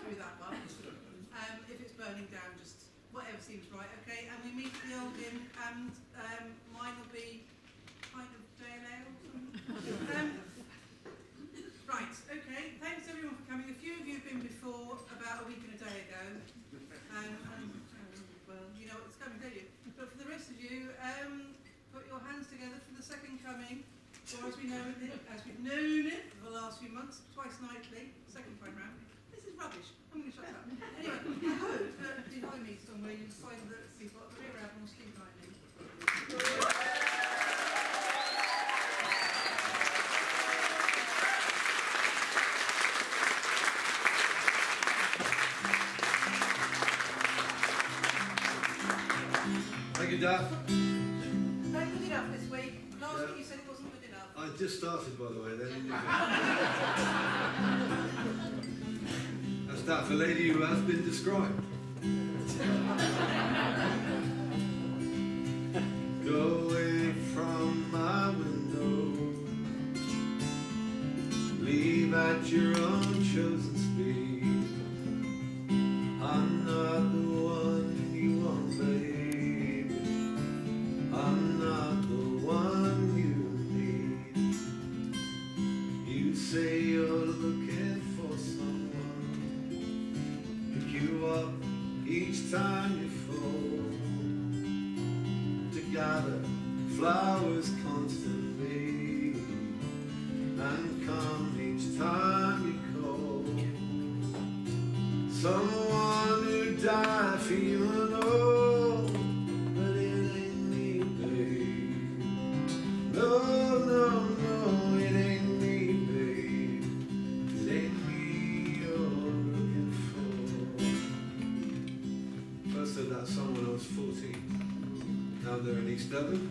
through that one. If it's burning down, just whatever seems right, okay? And we meet at the old inn, and mine will be kind of Dale Ale. Right, okay, thanks everyone for coming. A few of you have been before about a week and a day ago. Well, you know what's coming, don't you? But for the rest of you, put your hands together for the second coming, or as we've known it for the last few months, twice nightly, second time round. This is rubbish. I'm going to shut up. Anyway, I hope that behind me somewhere you find that we've got Rear Admiral Steve Lightning. Thank you, Daff. Not good enough this week. Last week you said it wasn't good enough. I just started, by the way, then. That's Daff, the lady who has been described. Go away from my window, leave at your own chosen speed. I'm not the one you want, babe. I'm not the one you need. You say you're looking for someone, pick you up each time you fall, to gather flowers constantly, and come each time you call. Someone who died for you and all, but it ain't me, babe. No, no, no, it ain't me, babe. It ain't me you're looking for. First heard that song when I was 14. Now they're in East Devon,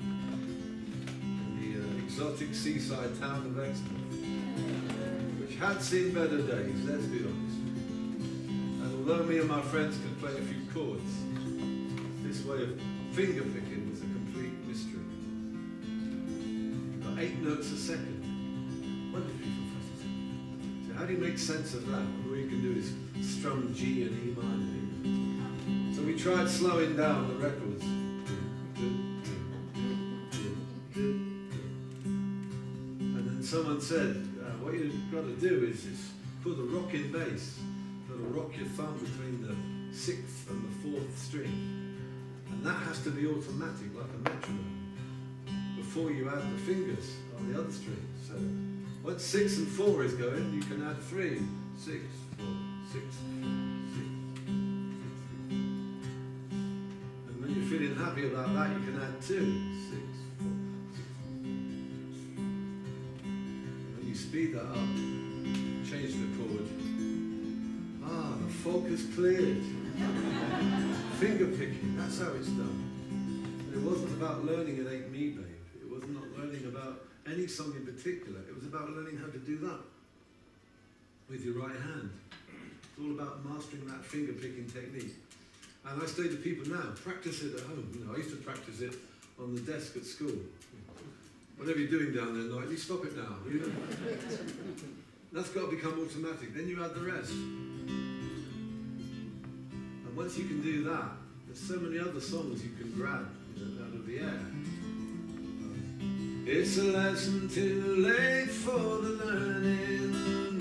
in the exotic seaside town of Exmouth, which had seen better days, let's be honest. And although me and my friends could play a few chords, this way of finger picking was a complete mystery. Got 8 notes a second. 1, 2, 3, 4, 5, 6, 7. So how do you make sense of that? All you can do is strum G and E minor. So we tried slowing down the records. And then someone said, what you've got to do is put a rocking bass. Got to rock your thumb between the 6th and the 4th string. And that has to be automatic, like a metronome, before you add the fingers on the other strings. So once 6 and 4 is going, you can add 3, 6, 4, 6, 6. And when you're feeling happy about that, you can add 2, 6, 4, 6. When you speed that up, change the chord. Ah, the fog has cleared. Finger picking, that's how it's done. And it wasn't about learning It Ain't Me, Babe. It was not learning about any song in particular. It was about learning how to do that with your right hand. It's all about mastering that finger picking technique. And I say to people now, practice it at home. You know, I used to practice it on the desk at school. Whatever you're doing down there nightly, stop it now. You know? That's got to become automatic. Then you add the rest. And once you can do that, there's so many other songs you can grab, you know, out of the air. It's a lesson too late for the learning.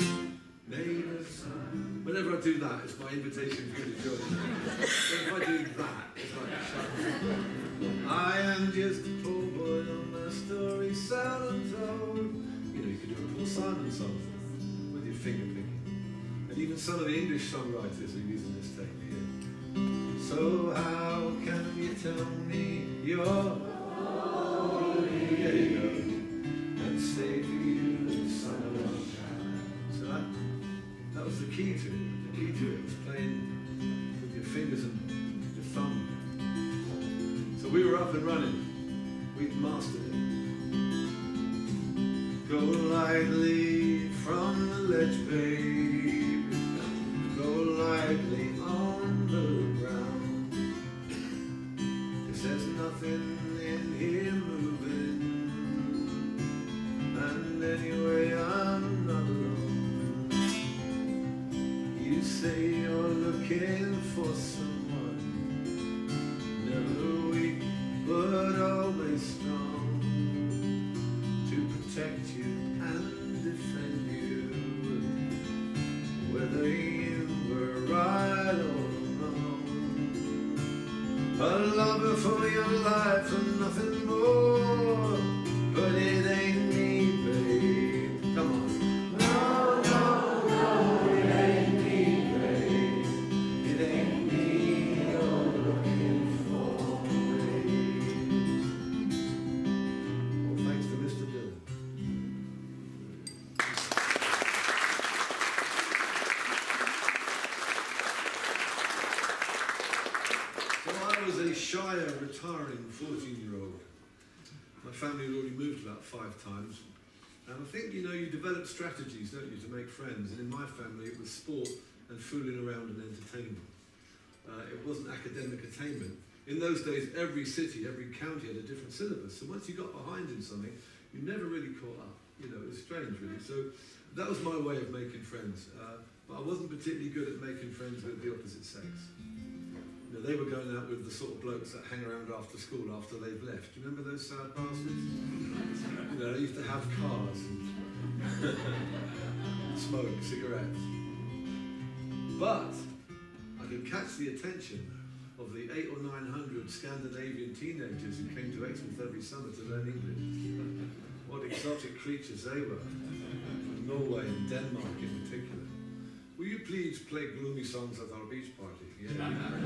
Whenever I do that, it's my invitation for you to join me. If I do that, it's like shut up. I am just a poor boy on my story seldom told. You know, you could do a Paul Simon song with your finger picking. And even some of the English songwriters are using this technique. So how can you tell me you're holy? There you go. And say to you someone. So that was the key to it. The key to it was playing with your fingers and your thumb. So we were up and running. We'd mastered it. Go lightly from the ledge, babe. Go lightly on the ground. 'Cause there's nothing in here moving. And anyway, I'm not alone. You you say you're looking for someone, never weak but always strong, to protect you and defend you, whether you were right or wrong. A lover for your life and nothing more, but it ain't me, babe. Come on. No, no, no, it ain't me, babe. It ain't me you're looking for, babe. Well, thanks to Mr. Dylan. So I was a shyer, retiring 14-year-old. My family had already moved about 5 times. And I think, you know, you develop strategies, don't you, to make friends. And in my family, it was sport and fooling around and entertainment. It wasn't academic attainment. In those days, every city, every county had a different syllabus. So once you got behind in something, you never really caught up. You know, it was strange, really. So that was my way of making friends. But I wasn't particularly good at making friends with the opposite sex. You know, they were going out with the sort of blokes that hang around after school after they've left. Do you remember those sad bastards? You know, they used to have cars and smoke cigarettes. But I could catch the attention of the 800 or 900 Scandinavian teenagers who came to Exmouth every summer to learn English. What exotic creatures they were, from Norway and Denmark in particular. Will you please play gloomy songs at our beach party? Yeah.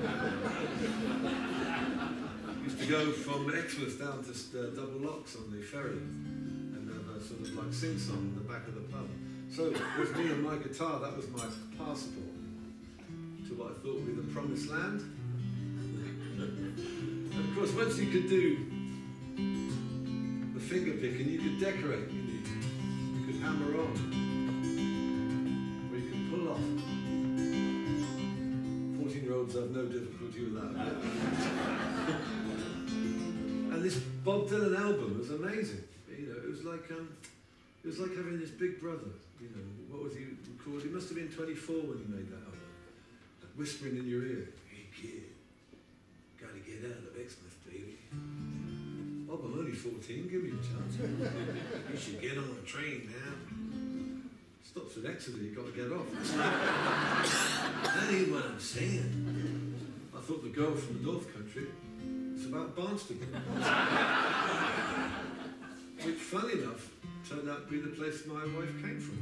Used to go from Exmouth down to Double Locks on the ferry and have a sort of like sing-song in the back of the pub. So with me and my guitar, that was my passport to what I thought would be the promised land. And of course, once you could do the finger picking, you could decorate, you could hammer on, or you could pull off. 14-year-olds have no difficulty with that. And this Bob Dylan album was amazing. You know, it was like having this big brother. You know, what was he recording? He must have been 24 when he made that album. Whispering in your ear, "Hey kid, gotta get out of Exmouth, baby. Bob, I'm only 14, give me a chance. You should get on a train now. Stops at Exeter, you got to get off." That ain't what I'm saying. I thought the girl from the North Country, it's about Barnstaple. Which, funny enough, turned out to be the place my wife came from.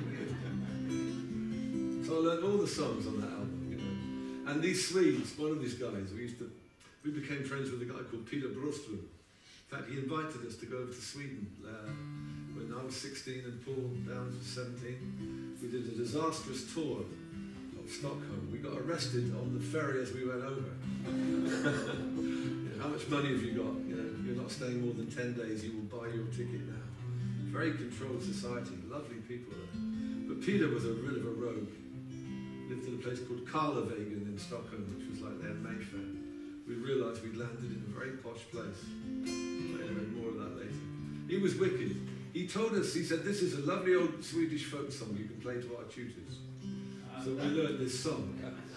So I learned all the songs on that album, you know. And these Swedes, one of these guys, we became friends with a guy called Peter Broström. In fact, he invited us to go over to Sweden when I was 16 and Paul down to 17. We did a disastrous tour of Stockholm. We got arrested on the ferry as we went over. You know, how much money have you got? You know, you're not staying more than 10 days, you will buy your ticket now. Very controlled society, lovely people there. But Peter was a bit of a rogue. Lived in a place called Karlavägen in Stockholm, which was like their Mayfair. We realised we'd landed in a very posh place. Anyway, more of that later. He was wicked. He told us, he said, "This is a lovely old Swedish folk song you can play to our tutors." So we learned this song.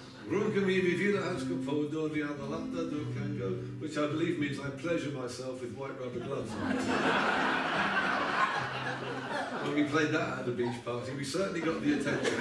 Which I believe means I pleasure myself with white rubber gloves on. When we played that at the beach party, we certainly got the attention.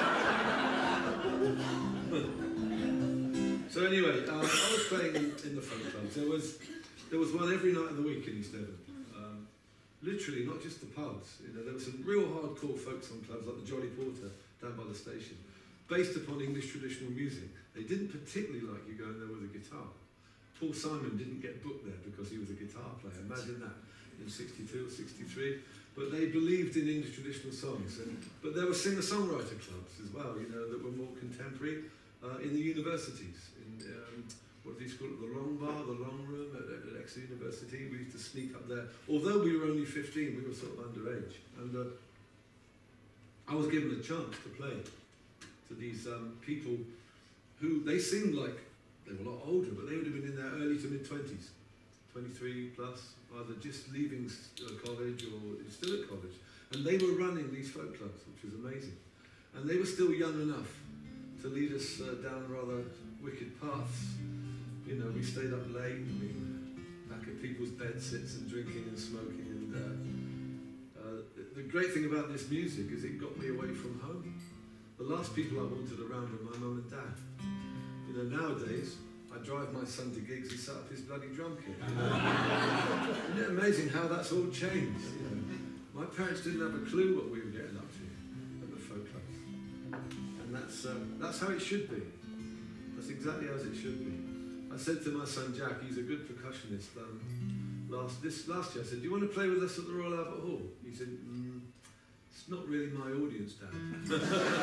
So anyway, I was playing in the folk clubs. There was one every night of the week in East Devon. Literally, not just the pubs. You know, there were some real hardcore folk song clubs like the Jolly Porter down by the station, based upon English traditional music. They didn't particularly like you going there with a guitar. Paul Simon didn't get booked there because he was a guitar player. Imagine that, in 62 or 63. But they believed in English traditional songs. But there were singer-songwriter clubs as well, you know, that were more contemporary in the universities. What did he call it? The Long Bar, the Long Room at Exeter University. We used to sneak up there. Although we were only 15, we were sort of underage. And I was given a chance to play to these people who, they seemed like they were a lot older, but they would have been in their early to mid-20s, 23 plus, either just leaving college or still at college. And they were running these folk clubs, which was amazing. And they were still young enough to lead us down rather wicked paths. You know, we stayed up late, we were back at people's bedsits and drinking and smoking. And the great thing about this music is it got me away from home. The last people I wanted around were my mum and dad. You know, nowadays, I drive my son to gigs, he set up his bloody drum kit. You know? Isn't it amazing how that's all changed? You know? My parents didn't have a clue what we were getting up to at the folk clubs. And that's how it should be. That's exactly as it should be. I said to my son Jack, he's a good percussionist. Last year I said, do you want to play with us at the Royal Albert Hall? He said, it's not really my audience, Dad.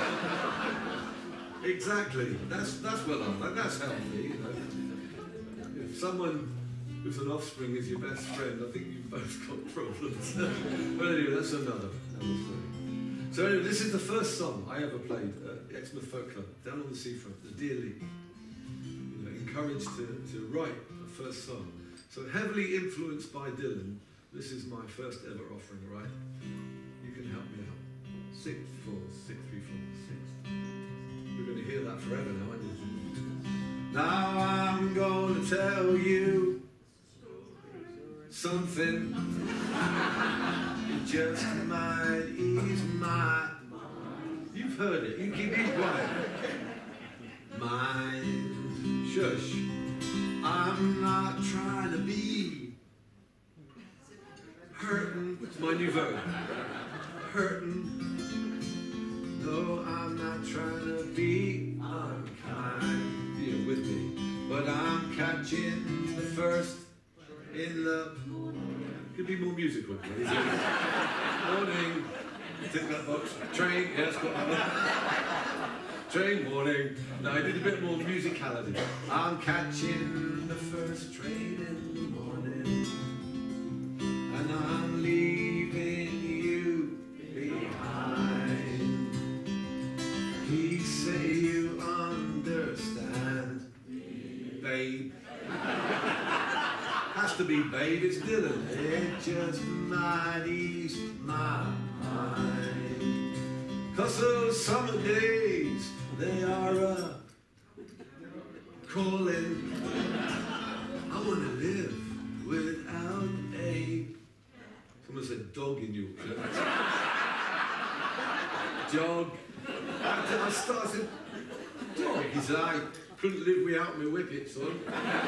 Exactly. That's well off. Like, that's healthy, you know. If someone who's an offspring is your best friend, I think you've both got problems. But anyway, that's another story. So anyway, this is the first song I ever played at Exmouth Folk Club, down on the seafront, the Dear Lee. You know, encouraged to write a first song. So heavily influenced by Dylan, this is my first ever offering, right? You can help me out. 6, 4, 6, 3, 4, 6. We're going to hear that forever now, aren't you? Now I'm going to tell you something. It just might ease my... You've heard it. You keep it quiet. Mind. Shush. I'm not trying to be hurting. It's my new verb. Hurting. No, I'm not trying to be unkind. You're with me. But I'm catching the first in the... Could be more musical, please. Morning. Tick that box. Train. Yes, got that one. Train, morning. No, I did a bit more musicality. I'm catching the first train in the morning, and I'm leaving you behind. Please say you understand, babe. Has to be babe, it's Dylan. It just might ease my mind. 'Cause those summer days, they are calling. I want to live without a... Someone said dog in Yorkshire. Dog. I started, dog. He said, I couldn't live without my whippet, son.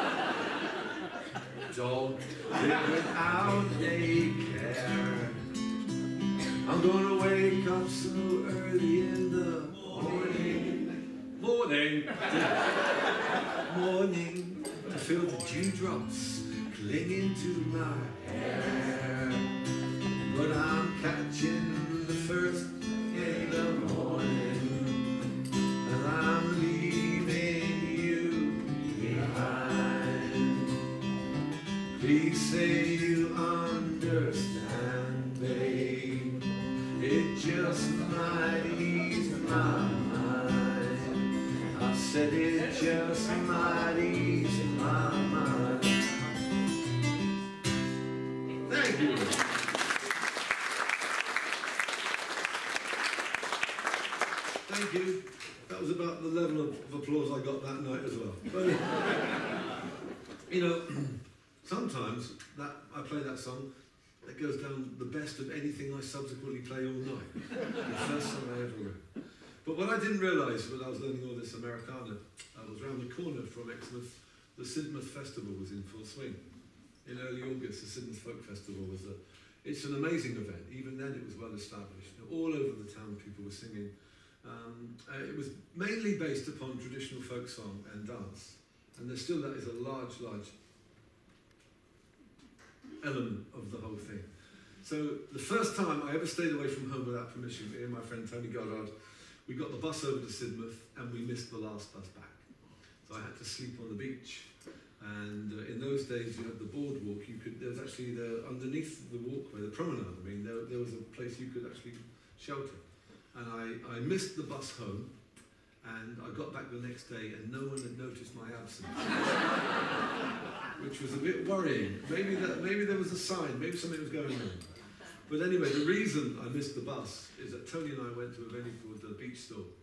Dog. Live without a care. I'm gonna wake up so early in the morning. Morning. Morning. To feel the dewdrops clinging to my hair. But I'm catching the first in the morning, and I'm leaving you behind. Please say you understand, babe. It just might ease my mind. I said it just might ease my mind. Thank you. Thank you. That was about the level of applause I got that night as well. But, you know, sometimes I play that song, it goes down the best of anything I subsequently play all night. The first song I ever wrote. But what I didn't realise when I was learning all this Americana, I was round the corner from Exmouth, the Sidmouth Festival was in full swing. In early August, the Sidmouth Folk Festival was it's an amazing event. Even then it was well established. All over the town people were singing. It was mainly based upon traditional folk song and dance. And there still that is a large element of the whole thing. So the first time I ever stayed away from home without permission, me and my friend Tony Goddard, we got the bus over to Sidmouth and we missed the last bus back. So I had to sleep on the beach. And in those days you had the boardwalk, there was actually underneath the walkway, the promenade, I mean, there was a place you could actually shelter. And I missed the bus home, and I got back the next day and no one had noticed my absence. Which was a bit worrying. Maybe there was a sign, maybe something was going on. But anyway, the reason I missed the bus is that Tony and I went to a venue called the Beach Store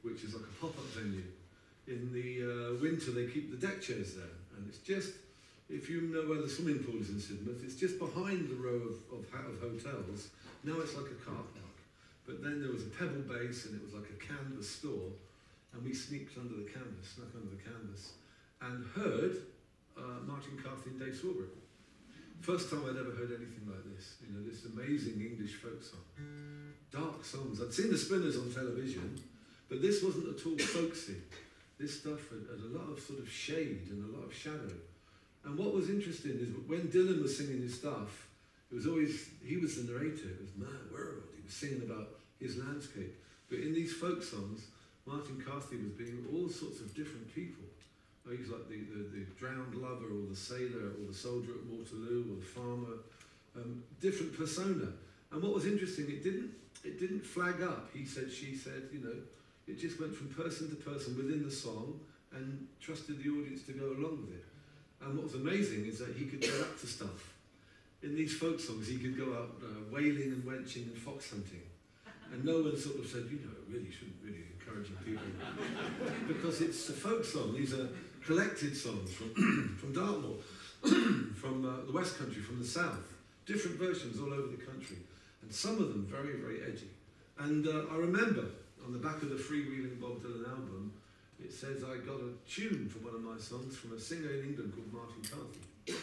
which is like a pop-up venue. In the winter, they keep the deck chairs there, and it's just, if you know where the swimming pool is in Sidmouth, it's just behind the row of hotels. Now it's like a car park. But then there was a pebble base, and it was like a canvas store, and we sneaked under the canvas, snuck under the canvas, and heard Martin Carthy and Dave Swarbrick. First time I'd ever heard anything like this. You know, this amazing English folk song. Dark songs. I'd seen the Spinners on television, but this wasn't at all folksy. This stuff had a lot of sort of shade and a lot of shadow. And what was interesting is when Dylan was singing his stuff, it was always, he was the narrator, it was my world. He was singing about his landscape. But in these folk songs, Martin Carthy was being all sorts of different people. He was like the drowned lover, or the sailor, or the soldier at Waterloo, or the farmer, different persona. And what was interesting, it didn't flag up. He said, she said, you know, it just went from person to person within the song and trusted the audience to go along with it. And what was amazing is that he could get up to stuff. In these folk songs, he could go out whaling and wenching and fox hunting. And no one sort of said, you know, really shouldn't really encouraging people. Because it's a folk song. These are collected songs from Dartmoor, from the West Country, from the South. Different versions all over the country. And some of them very, very edgy. And I remember on the back of the Freewheeling Bob Dylan album, it says I got a tune for one of my songs from a singer in England called Martin Carthy.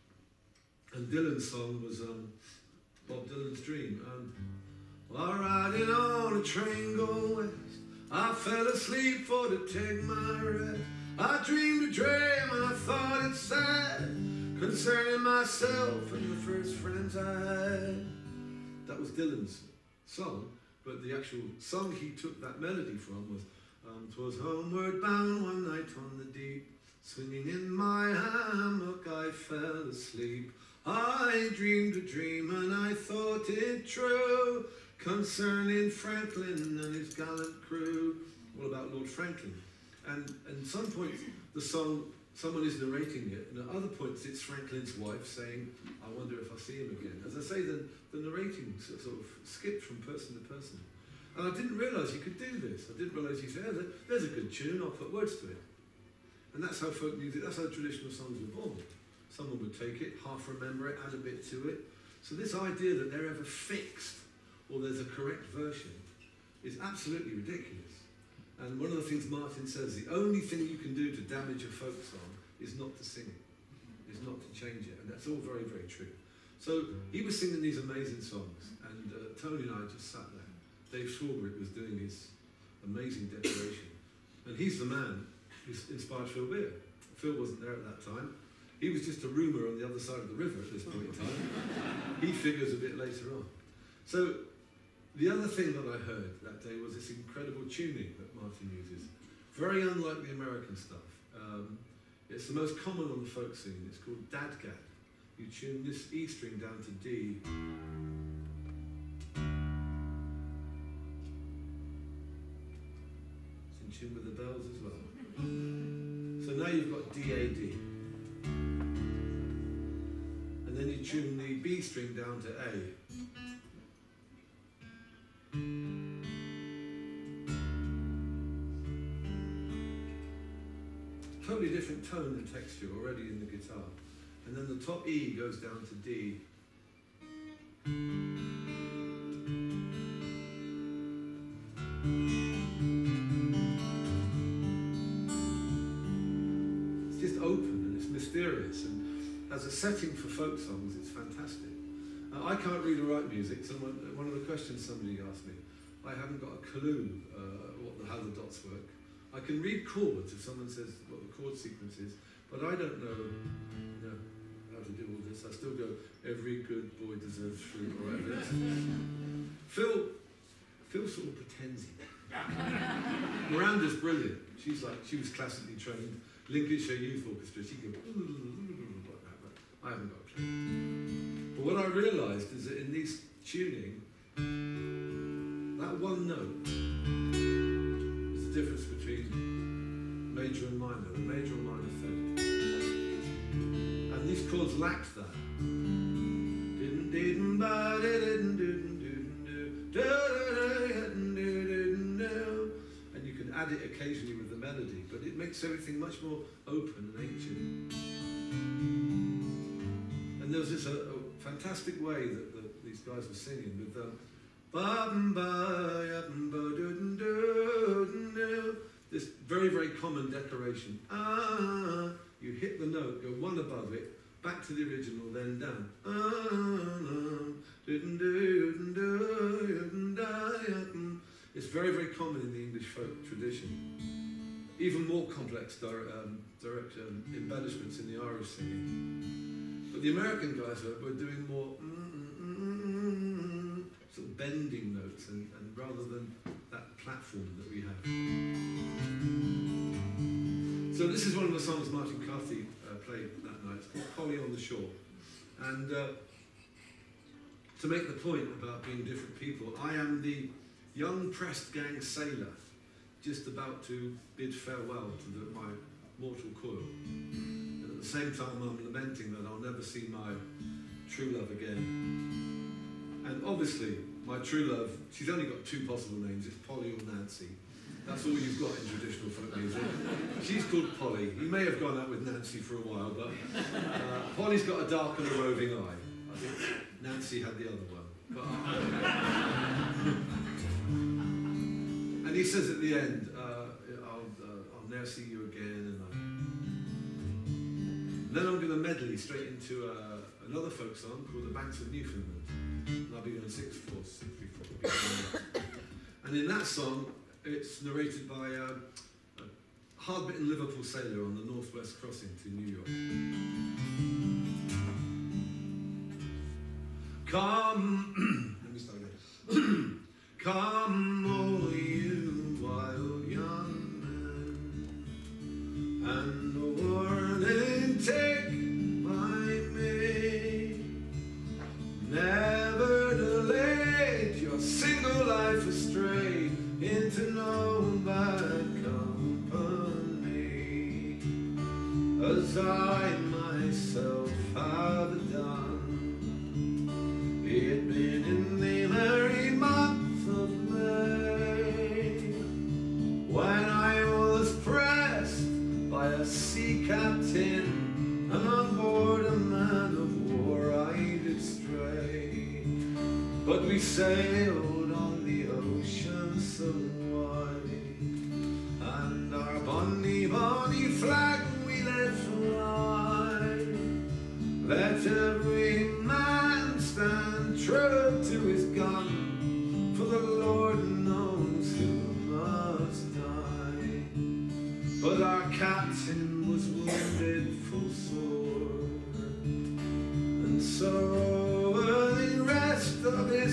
And Dylan's song was Bob Dylan's Dream. While riding on a train going west, I fell asleep for to take my rest. I dreamed a dream and I thought it sad, concerning myself and the first friends I had. That was Dylan's song, but the actual song he took that melody from was 'Twas homeward bound one night on the deep, swinging in my hammock I fell asleep. I dreamed a dream and I thought it true, concerning Franklin and his gallant crew. All about Lord Franklin. And at some points the song, someone is narrating it, and at other points it's Franklin's wife saying, I wonder if I see him again. As I say, the narrating sort of skipped from person to person. And I didn't realise you could do this. I didn't realise you could say, there's a good tune, I'll put words to it. And that's how folk music, that's how traditional songs were born. Someone would take it, half remember it, add a bit to it. So this idea that they're ever fixed, or there's a correct version, is absolutely ridiculous. And one of the things Martin says, the only thing you can do to damage a folk song is not to sing it, is not to change it. And that's all very, very true. So he was singing these amazing songs, and Tony and I just sat there. Dave Swarbrick was doing his amazing decoration. And he's the man who inspired Phil Beer. Phil wasn't there at that time. He was just a rumour on the other side of the river at this point in time. He figures a bit later on. So the other thing that I heard that day was this incredible tuning that Martin uses. Very unlike the American stuff. It's the most common on the folk scene. It's called dadgad. You tune this E string down to D. It's in tune with the bells as well. So now you've got D-A-D. And then you tune the B string down to A. Totally different tone and texture already in the guitar. And then the top E goes down to D. It's just open and it's mysterious, and as a setting for folk songs it's fantastic. I can't read or write music, so one of the questions somebody asked me, I haven't got a clue how the dots work. I can read chords if someone says what the chord sequence is, but I don't know how to do all this. I still go, every good boy deserves fruit, or whatever it is. Phil sort of pretends he does. Miranda's brilliant. She was classically trained. Lincolnshire Youth Orchestra, she goes, like that, but I haven't got a clue. But what I realised is that in these tuning, that one note is the difference between major and minor, the major and minor third. And these chords lacked that. And you can add it occasionally with the melody, but it makes everything much more open and ancient. And there's this a fantastic way that these guys were singing with this very, very common declaration. You hit the note, go one above it, back to the original, then down. It's very, very common in the English folk tradition. Even more complex direct embellishments in the Irish singing. But the American guys were doing more sort of bending notes, and rather than that platform that we have. So this is one of the songs Martin Carthy played that night. It's called Polly on the Shore. And to make the point about being different people, I am the young pressed gang sailor, just about to bid farewell to my mortal coil. And at the same time I'm lamenting that I'll never see my true love again. And obviously, my true love, she's only got two possible names, it's Polly or Nancy. That's all you've got in traditional folk music. She's called Polly. He may have gone out with Nancy for a while, but Polly's got a dark and a roving eye. I think Nancy had the other one. But, and he says at the end, I'll never see you again. And then I'm going to medley straight into another folk song called The Banks of Newfoundland. And I'll be doing 6/4, 6/3. And in that song, it's narrated by a hard-bitten Liverpool sailor on the Northwest Crossing to New York. Come, let me start again. Come, all you wild young men, and the warning take by me. Never to lead your single life astray into no bad company, as I myself have done. It been in the very month of May, when I was pressed by a sea captain, and on board a man of war I did stray. But we sailed on the ocean so wide, and our bonny, bonny flag we let fly. Let every man stand true to his gun, for the Lord knows who must die. But our captain was wounded full sore, and so were the rest of his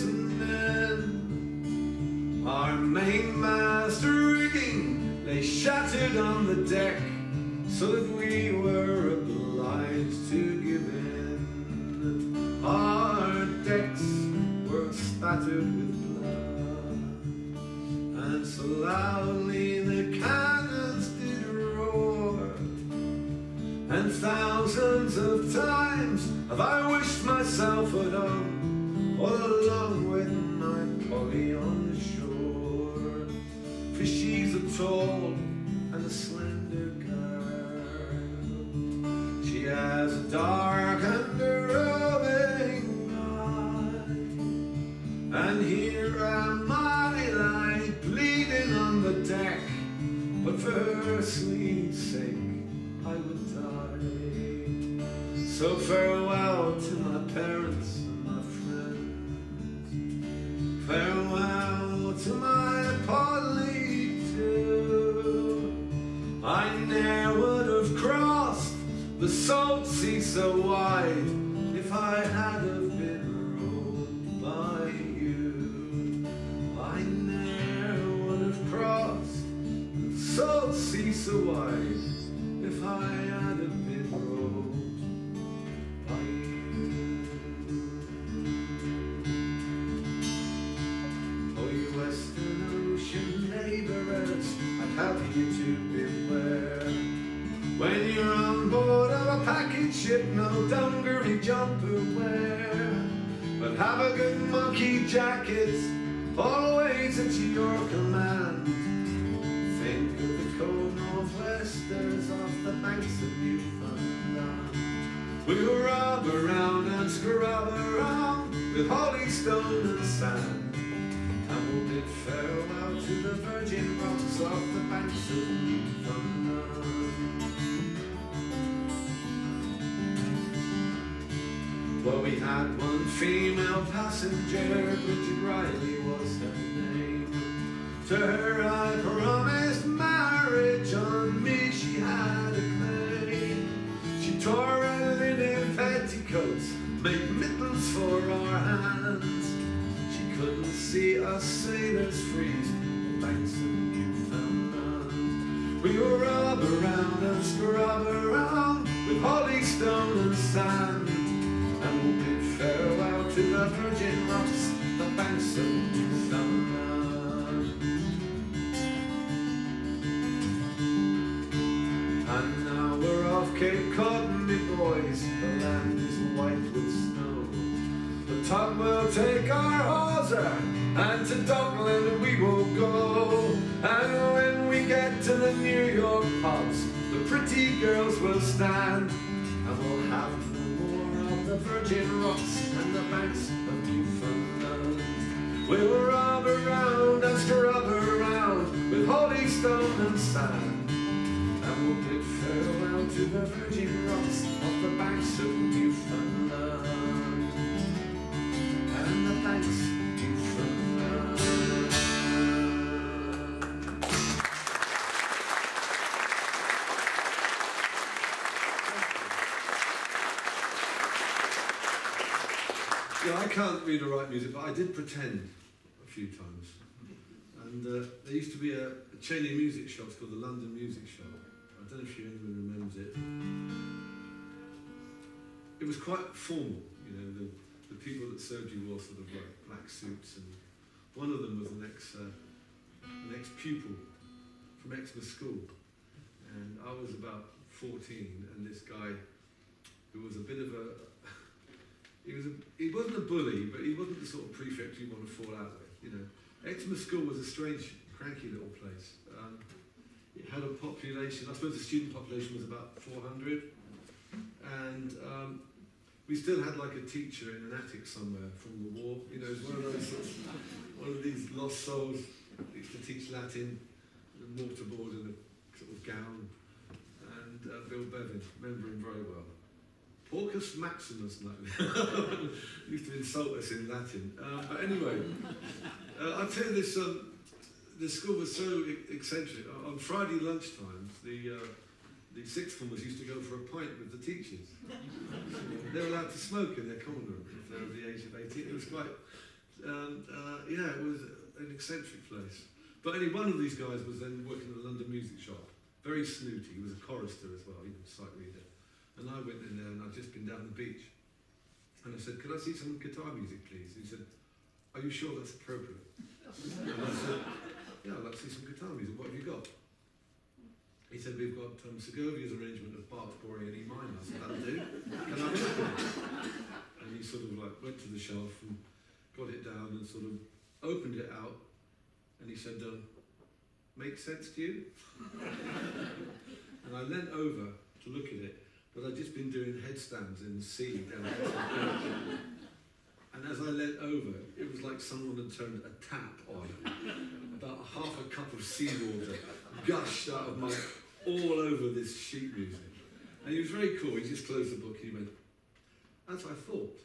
men. Our mainmast rigging lay shattered on the deck, so that we were obliged to give in. Our decks were spattered with blood, and so loudly the cannons did roar. And thousands of times have I wished myself at home, all along with my Polly on the shore. For she's a tall and a slender girl, she has a dark and a roving eye. And here am I, lie bleeding on the deck, but for her sweet sake I will die. So farewell to my parents and my friends, farewell to my Polly too. I ne'er would have crossed the salt sea so wide if I had have been ruled by you. I ne'er would have crossed the salt sea so wide if I had have been ruled by you. Oh, you Western Ocean laborers, I'd have you to beware. When you're on board of a packet ship, no dungaree jumper wear, but have a good monkey jacket always at your command. Think We'll rub around and scrub around with holy stone and sand, and we'll bid farewell to the virgin rocks off the banks of Newfoundland. Well, we had one female passenger, Bridget Riley was her name. To her I promised marriage, on me she had a claim. She tore her linen petticoats, made mittens for our hands. She couldn't see us sailors freeze the banks of Newfoundland. We will rub around and scrub around with holy stone and sand, and we'll bid farewell to the virgin rocks, the banks of Newfoundland. And now we're off Cape Cod, me boys, the land is white with snow. The tug will take our hawser, and to Dublin we will go. And when we get to the New York pubs, the pretty girls will stand, and we'll have the virgin rocks and the banks of Newfoundland. We'll rub around and scrub around with holy stone and sand, and we'll bid farewell to the virgin rocks off the banks of Newfoundland. And the banks of Newfoundland. Yeah, I can't read or write music, but I did pretend a few times. And there used to be a chain of music shops called the London Music Shop. I don't know if anyone remembers it. It was quite formal, you know, the people that served you wore sort of like black suits, and one of them was an ex-pupil from Exmouth School. And I was about 14, and this guy, who was a bit of a, he wasn't a bully, but he wasn't the sort of prefect you want to fall out with, you know. Exmouth School was a strange, cranky little place. It had a population, I suppose the student population was about 400, and we still had like a teacher in an attic somewhere from the war, you know, it was one of those one of these lost souls that used to teach Latin, a mortarboard and a sort of gown, and Bill Bevan, remember him very well. Porcus Maximus, no. Used to insult us in Latin. But anyway, I'll tell you this, the school was so eccentric. On Friday lunchtimes, the sixth formers used to go for a pint with the teachers. They were allowed to smoke in their common room if they were the age of 18. It was quite, yeah, it was an eccentric place. But anyway, one of these guys was then working at the London Music Shop. Very snooty, he was a chorister as well, he was a sight reader. And I went in there and I'd just been down the beach. And I said, could I see some guitar music, please? And he said, are you sure that's appropriate? And I said, yeah, I'd like to see some guitar music. What have you got? He said, we've got Segovia's arrangement of Bach's Borean E minor. I said, that'll do. Can I have it? And he sort of like went to the shelf and got it down and sort of opened it out. And he said, makes sense to you? And I leant over to look at it. But I'd just been doing headstands in the sea down there. And as I leant over, it was like someone had turned a tap on. About half a cup of seawater gushed out of my, all over this sheet music. And he was very cool, he just closed the book and he went, as I thought.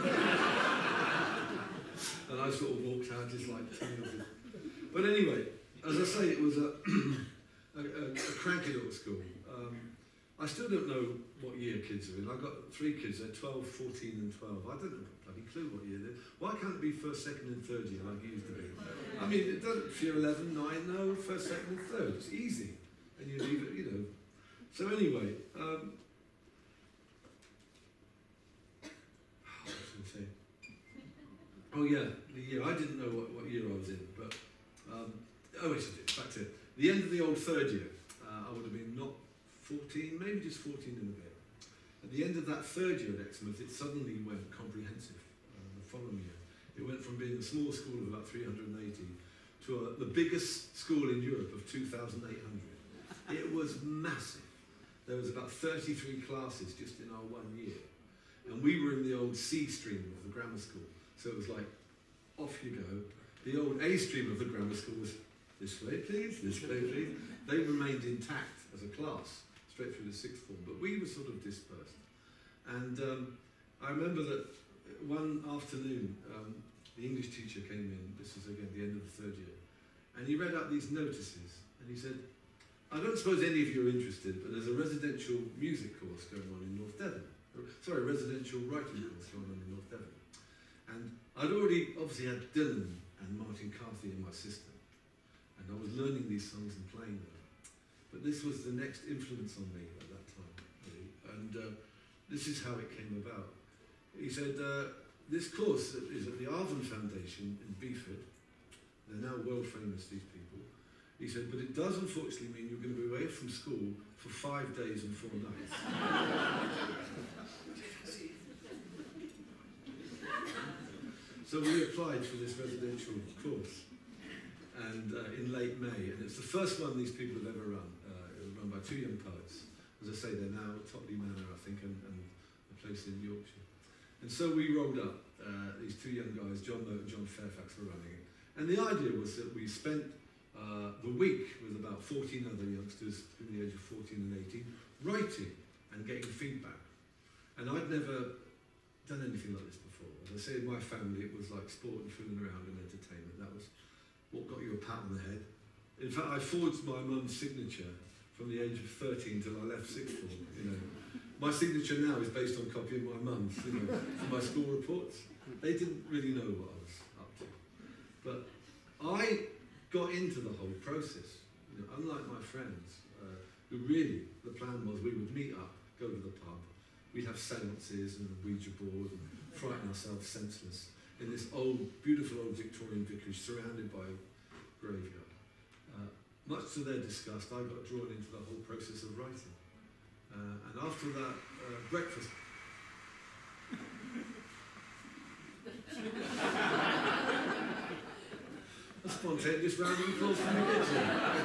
And I sort of walked out just like, but anyway, as I say, it was a cranky little school. I still don't know what year kids are in. I've got 3 kids, they're 12, 14 and 12. I don't know a bloody clue what year they're in. Why can't it be first, second and third year like it used to be? I mean, it doesn't, if you're 11, 9, no, first, second and third. It's easy. And you leave it, you know. So anyway, what was I going to say? Oh yeah, the year. I didn't know what year I was in, but, oh yes I did, back to the end of the old third year. I would have been not 14, maybe just 14 and a bit. At the end of that third year at Exmouth, it suddenly went comprehensive the following year. It went from being a small school of about 380 to the biggest school in Europe of 2,800. It was massive. there was about 33 classes just in our 1 year. And we were in the old C stream of the grammar school. So it was like, off you go. The old A stream of the grammar school was, this way please, this way please. They remained intact as a class, straight through the sixth form, but we were sort of dispersed. And I remember that one afternoon, the English teacher came in, this was again the end of the third year, and he read out these notices, and he said, I don't suppose any of you are interested, but there's a residential music course going on in North Devon. Sorry, residential writing course going on in North Devon. And I'd already obviously had Dylan and Martin Carthy in my system, and I was learning these songs and playing them. But this was the next influence on me at that time, really. And this is how it came about. He said, this course is at the Arvin Foundation in Beeford. They're now world famous, these people. He said, but it does unfortunately mean you're going to be away from school for 5 days and 4 nights. So we applied for this residential course, and in late May, and it's the first one these people have ever run. It was run by 2 young poets. As I say, they're now at Topley Manor, I think, and a place in Yorkshire. And so we rolled up, these 2 young guys, John Moat and John Fairfax, were running it. And the idea was that we spent the week with about 14 other youngsters between the age of 14 and 18, writing and getting feedback. And I'd never done anything like this before. As I say, in my family, it was like sport and fooling around and entertainment. That was what got you a pat on the head. In fact, I forged my mum's signature from the age of 13 till I left sixth form, you know. My signature now is based on copying my mum's, you know, for my school reports. They didn't really know what I was up to. But I got into the whole process. You know, unlike my friends, who really, the plan was we would meet up, go to the pub, we'd have seances and a Ouija board and frighten ourselves senseless in this old, beautiful old Victorian vicarage surrounded by a graveyard. Much to their disgust, I got drawn into the whole process of writing. And after that, breakfast. A spontaneous round of applause from the kitchen.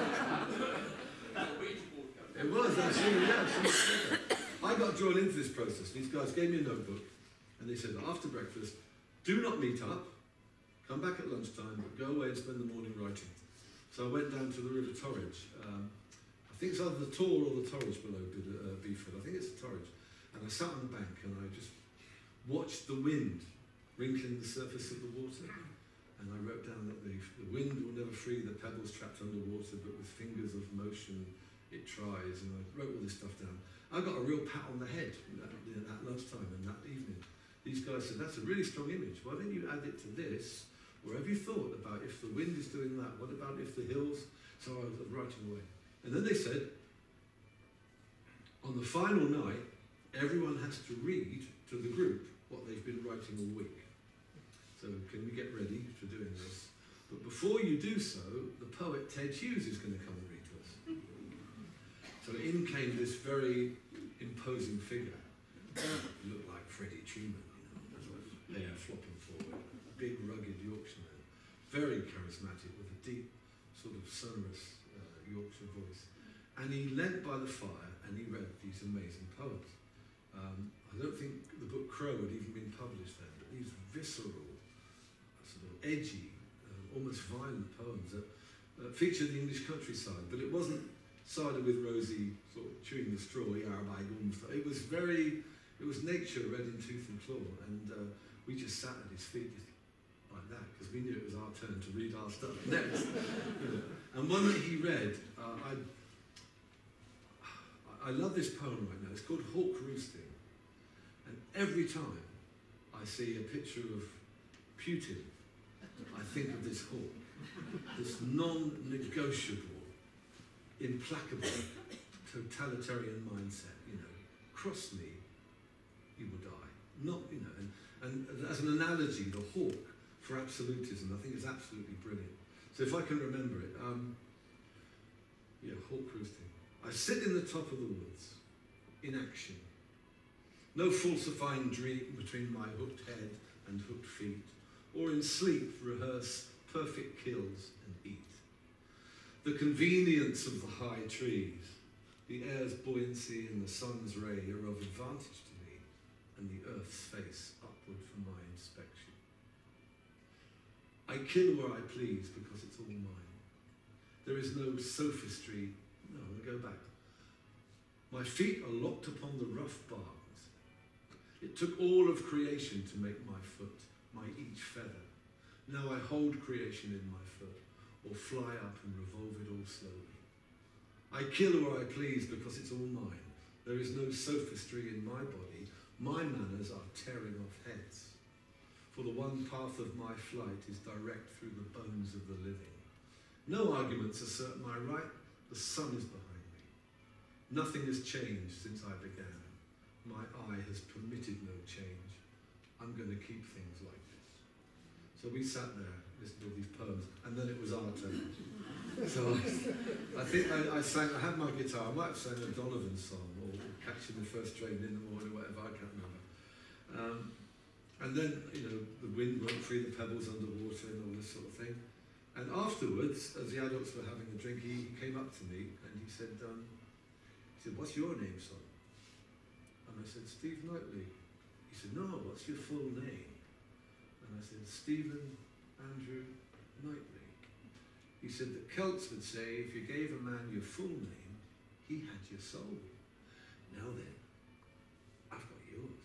It was actually, yeah. I got drawn into this process. These guys gave me a notebook, and they said that after breakfast, do not meet up, come back at lunchtime, but go away and spend the morning writing. So I went down to the River Torridge. I think it's either the Tor or the Torridge below Beeford. I think it's the Torridge. And I sat on the bank and I just watched the wind wrinkling the surface of the water. And I wrote down that the wind will never free the pebbles trapped underwater, but with fingers of motion it tries. And I wrote all this stuff down. I got a real pat on the head at lunchtime and that evening. These guys said, that's a really strong image. Why don't you add it to this? Or have you thought about if the wind is doing that? What about if the hills? So I was writing away. And then they said, on the final night, everyone has to read to the group what they've been writing all week. So can we get ready for doing this? But before you do so, the poet Ted Hughes is going to come and read to us. So in came this very imposing figure. He looked like Freddie Truman, you know, hair flopping forward, big rugged Yorkshireman, very charismatic with a deep sort of sonorous Yorkshire voice. And he leant by the fire and he read these amazing poems. I don't think the book Crow had even been published then, but these visceral, sort of edgy, almost violent poems that featured the English countryside, but it wasn't cider with Rosie sort of chewing the straw, it was nature read in tooth and claw, and we just sat at his feet like that, because we knew it was our turn to read our stuff next. You know. And one that he read, I love this poem right now. It's called Hawk Roosting. And every time I see a picture of Putin, I think of this hawk, this non-negotiable, implacable, totalitarian mindset. You know, cross me, you will die. Not, you know, and as an analogy, the hawk for absolutism, I think is absolutely brilliant. So if I can remember it, hawk roosting. I sit in the top of the woods, in action. No falsifying dream between my hooked head and hooked feet, or in sleep rehearse perfect kills and eat. The convenience of the high trees, The air's buoyancy and the sun's ray are of advantage to me, and the earth's face upward for my inspection. I kill where I please because it's all mine. There is no sophistry. No, I'll go back. My feet are locked upon the rough bars. It took all of creation to make my foot, my each feather. Now I hold creation in my foot, or fly up and revolve it all slowly. I kill where I please because it's all mine. There is no sophistry in my body. My manners are tearing off heads. For the one path of my flight is direct through the bones of the living. No arguments assert my right. The sun is behind me. Nothing has changed since I began. My eye has permitted no change. I'm going to keep things like this. So we sat there, listened to all these poems, and then it was our turn. So I think I sang, I had my guitar, I might have sang a Donovan song, or Catching the First Train in the Morning, whatever, I can't remember. And then, the wind went free the pebbles underwater and all this sort of thing. And afterwards, as the adults were having a drink, he came up to me and he said, what's your name, son? And I said, Steve Knightley. He said, no, what's your full name? And I said, Stephen Andrew Knightley. He said that Celts would say, if you gave a man your full name, he had your soul. Now then, I've got yours.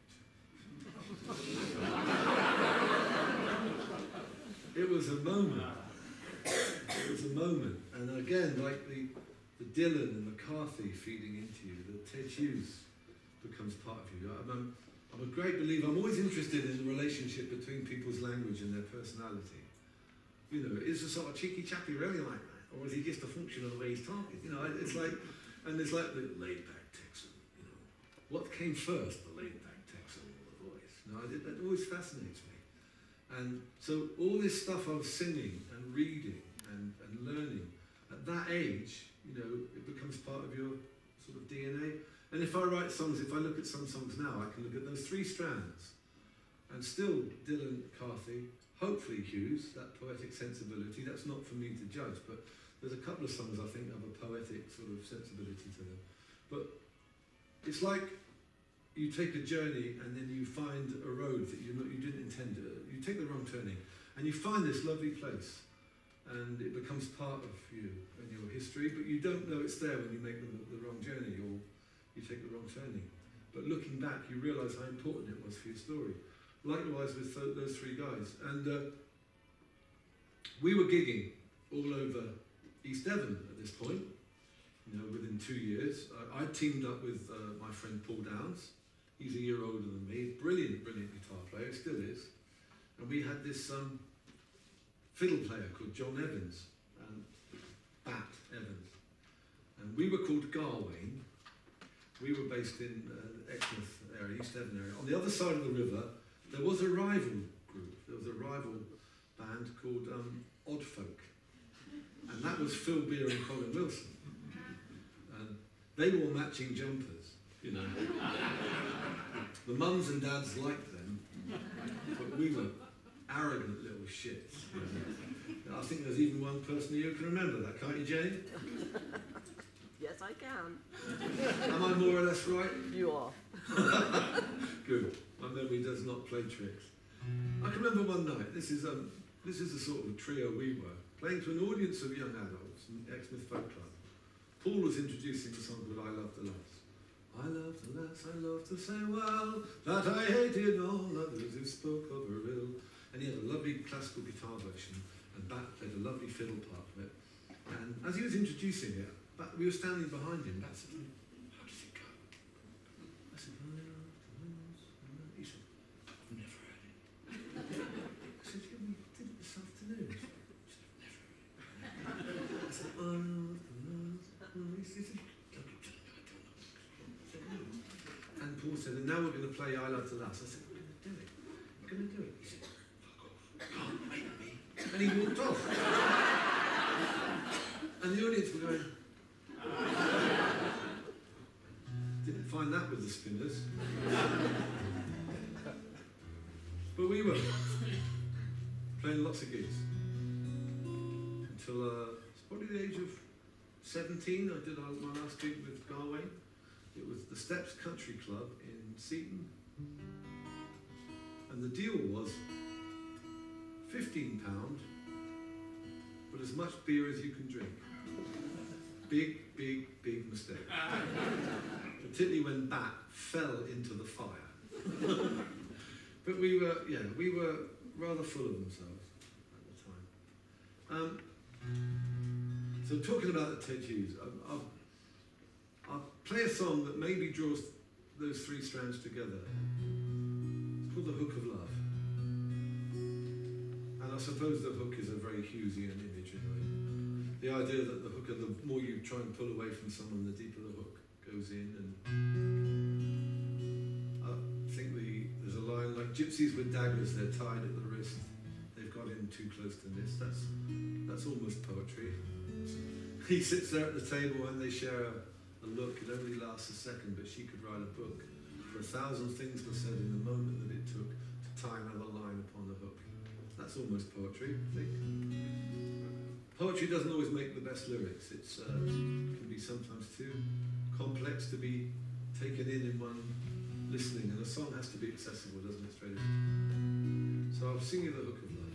It was a moment. It was a moment. And again, like the Dylan and McCarthy feeding into you, the Ted Hughes becomes part of you. I'm a great believer. I'm always interested in the relationship between people's language and their personality. Is the sort of cheeky chappy really like that? Or is he just a function of the way he's talking? It's like the laid-back Texan, What came first, the laid-back Texan or the voice? That always fascinates me. And so all this stuff I was singing and reading and learning, at that age, it becomes part of your sort of DNA. And if I write songs, if I look at some songs now, I can look at those three strands. And still Dylan, McCarthy, hopefully Hughes, that poetic sensibility. That's not for me to judge, but there's a couple of songs I think have a poetic sort of sensibility to them. But it's like you take a journey and then you find a road that you didn't intend to. You take the wrong turning and you find this lovely place and it becomes part of you and your history, but you don't know it's there when you make the wrong journey or you take the wrong turning. But looking back, you realise how important it was for your story. Likewise with those three guys. And we were gigging all over East Devon at this point, within 2 years. I teamed up with my friend Paul Downs. He's a year older than me. Brilliant guitar player, still is. And we had this fiddle player called John Evans, Bat Evans. And we were called Garwain. We were based in Exmouth area, East Devon area. On the other side of the river, there was a rival group. There was a rival band called Odd Folk. And that was Phil Beer and Colin Wilson. And they wore matching jumpers, The mums and dads liked them, but we were arrogant little shits. I think there's even one person here who can remember that, can't you, Jane? Yes, I can. Am I more or less right? You are. Good. My memory does not play tricks. I can remember one night, this is the sort of trio we were, playing to an audience of young adults in Exmouth Folk Club. Paul was introducing a song called I Love the Lass. I love the lass, I love to say well, that I hated all others who spoke of her ill. And he had a lovely classical guitar version, and Bat played a lovely fiddle part of it. And as he was introducing it, we were standing behind him. Bat said, how does it go? I said, he said, I've never heard it. I said, yeah, we did it this afternoon. He said, I've never heard it. I said, oh, no. He said, don't tell me, I don't know. And Paul said, and now we're going to play I Love the Lass. I said, we're going to do it. We're going to do it. He said, fuck off. Can't make me. And he walked off. And the audience were going, didn't find that with the Spinners. But we were playing lots of gigs until it's probably the age of 17, I did my last gig with Galway. It was the Steps Country Club in Seaton. And the deal was £15, but as much beer as you can drink. Big, big, big mistake. Particularly when Bat fell into the fire. But we were rather full of themselves at the time. So talking about the Ted Hughes, I'll play a song that maybe draws those three strands together. It's called The Hook of Love. And I suppose the hook is a very Hughesian image in a way. The idea that the hook, the more you try and pull away from someone, the deeper the hook goes in. And I think there's a line like, gypsies with daggers, they're tied at the wrist. They've got in too close to miss. That's almost poetry. He sits there at the table and they share a look. It only lasts a second, but she could write a book. For 1,000 things were said in the moment that it took to tie another line upon the hook. That's almost poetry, I think. Poetry doesn't always make the best lyrics. It can be sometimes too complex to be taken in one listening, and a song has to be accessible, doesn't it, straight away? So I'll sing you The Hook of Love.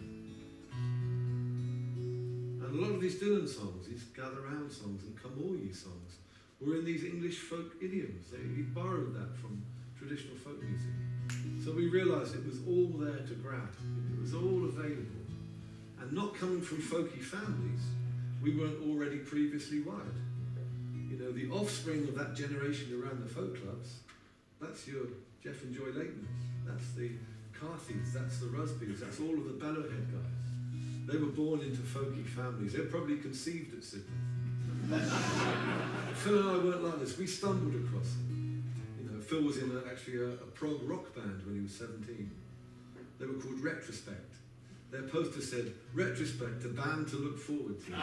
And a lot of these Dylan songs, these Gather Round songs and Come All Ye songs, were in these English folk idioms. He borrowed that from traditional folk music. So we realised it was all there to grab. It was all available. And not coming from folky families, we weren't already previously wired. You know, the offspring of that generation around the folk clubs, that's your Jeff and Joy Laitmans, that's the Carthys, that's the Rusbys, that's all of the Bellowhead guys. They were born into folky families. They're probably conceived at Sidmouth. Phil and I weren't like this. We stumbled across them. You know, Phil was in actually a prog rock band when he was 17. They were called Retrospect. Their poster said, Retrospect, a band to look forward to.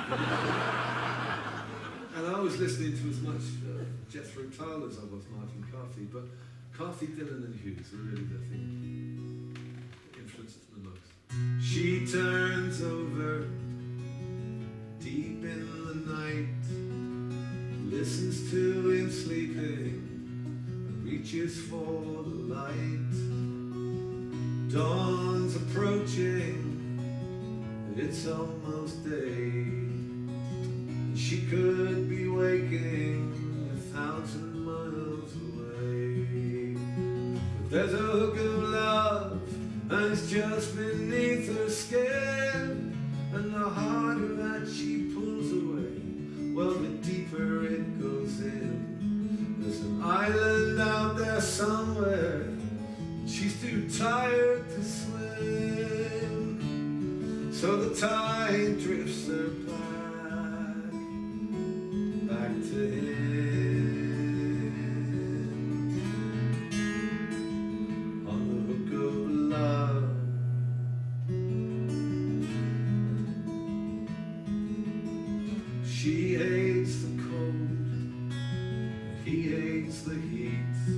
And I was listening to as much Jethro Tull as I was Martin Carthy, but Carthy, Dylan and Hughes were really the thing that influenced the most. She turns over deep in the night, listens to him sleeping, and reaches for the light. Dawn's approaching, it's almost day. She could be waking 1,000 miles away. But there's a hook of love, and it's just beneath her skin. And the harder that she pulls away, well, the deeper it goes in. There's an island out there somewhere, she's too tired to swim. So the tide drifts her back to him. On the hook of love. She hates the cold, he hates the heat.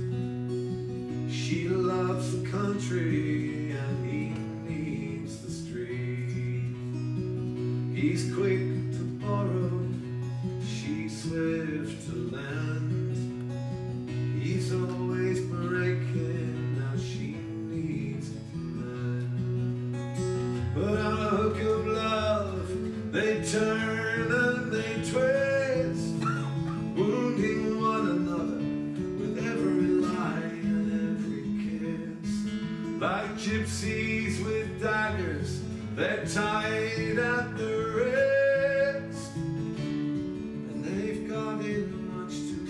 She loves the country and he needs the street. He's quick to borrow, she's swift to lend. He's always breaking, now she needs to mend. But on a hook of love, they turn and they twist, wounding one another with every lie and every kiss. Like gypsies with daggers, they're tied at the wrist, and they've got in much too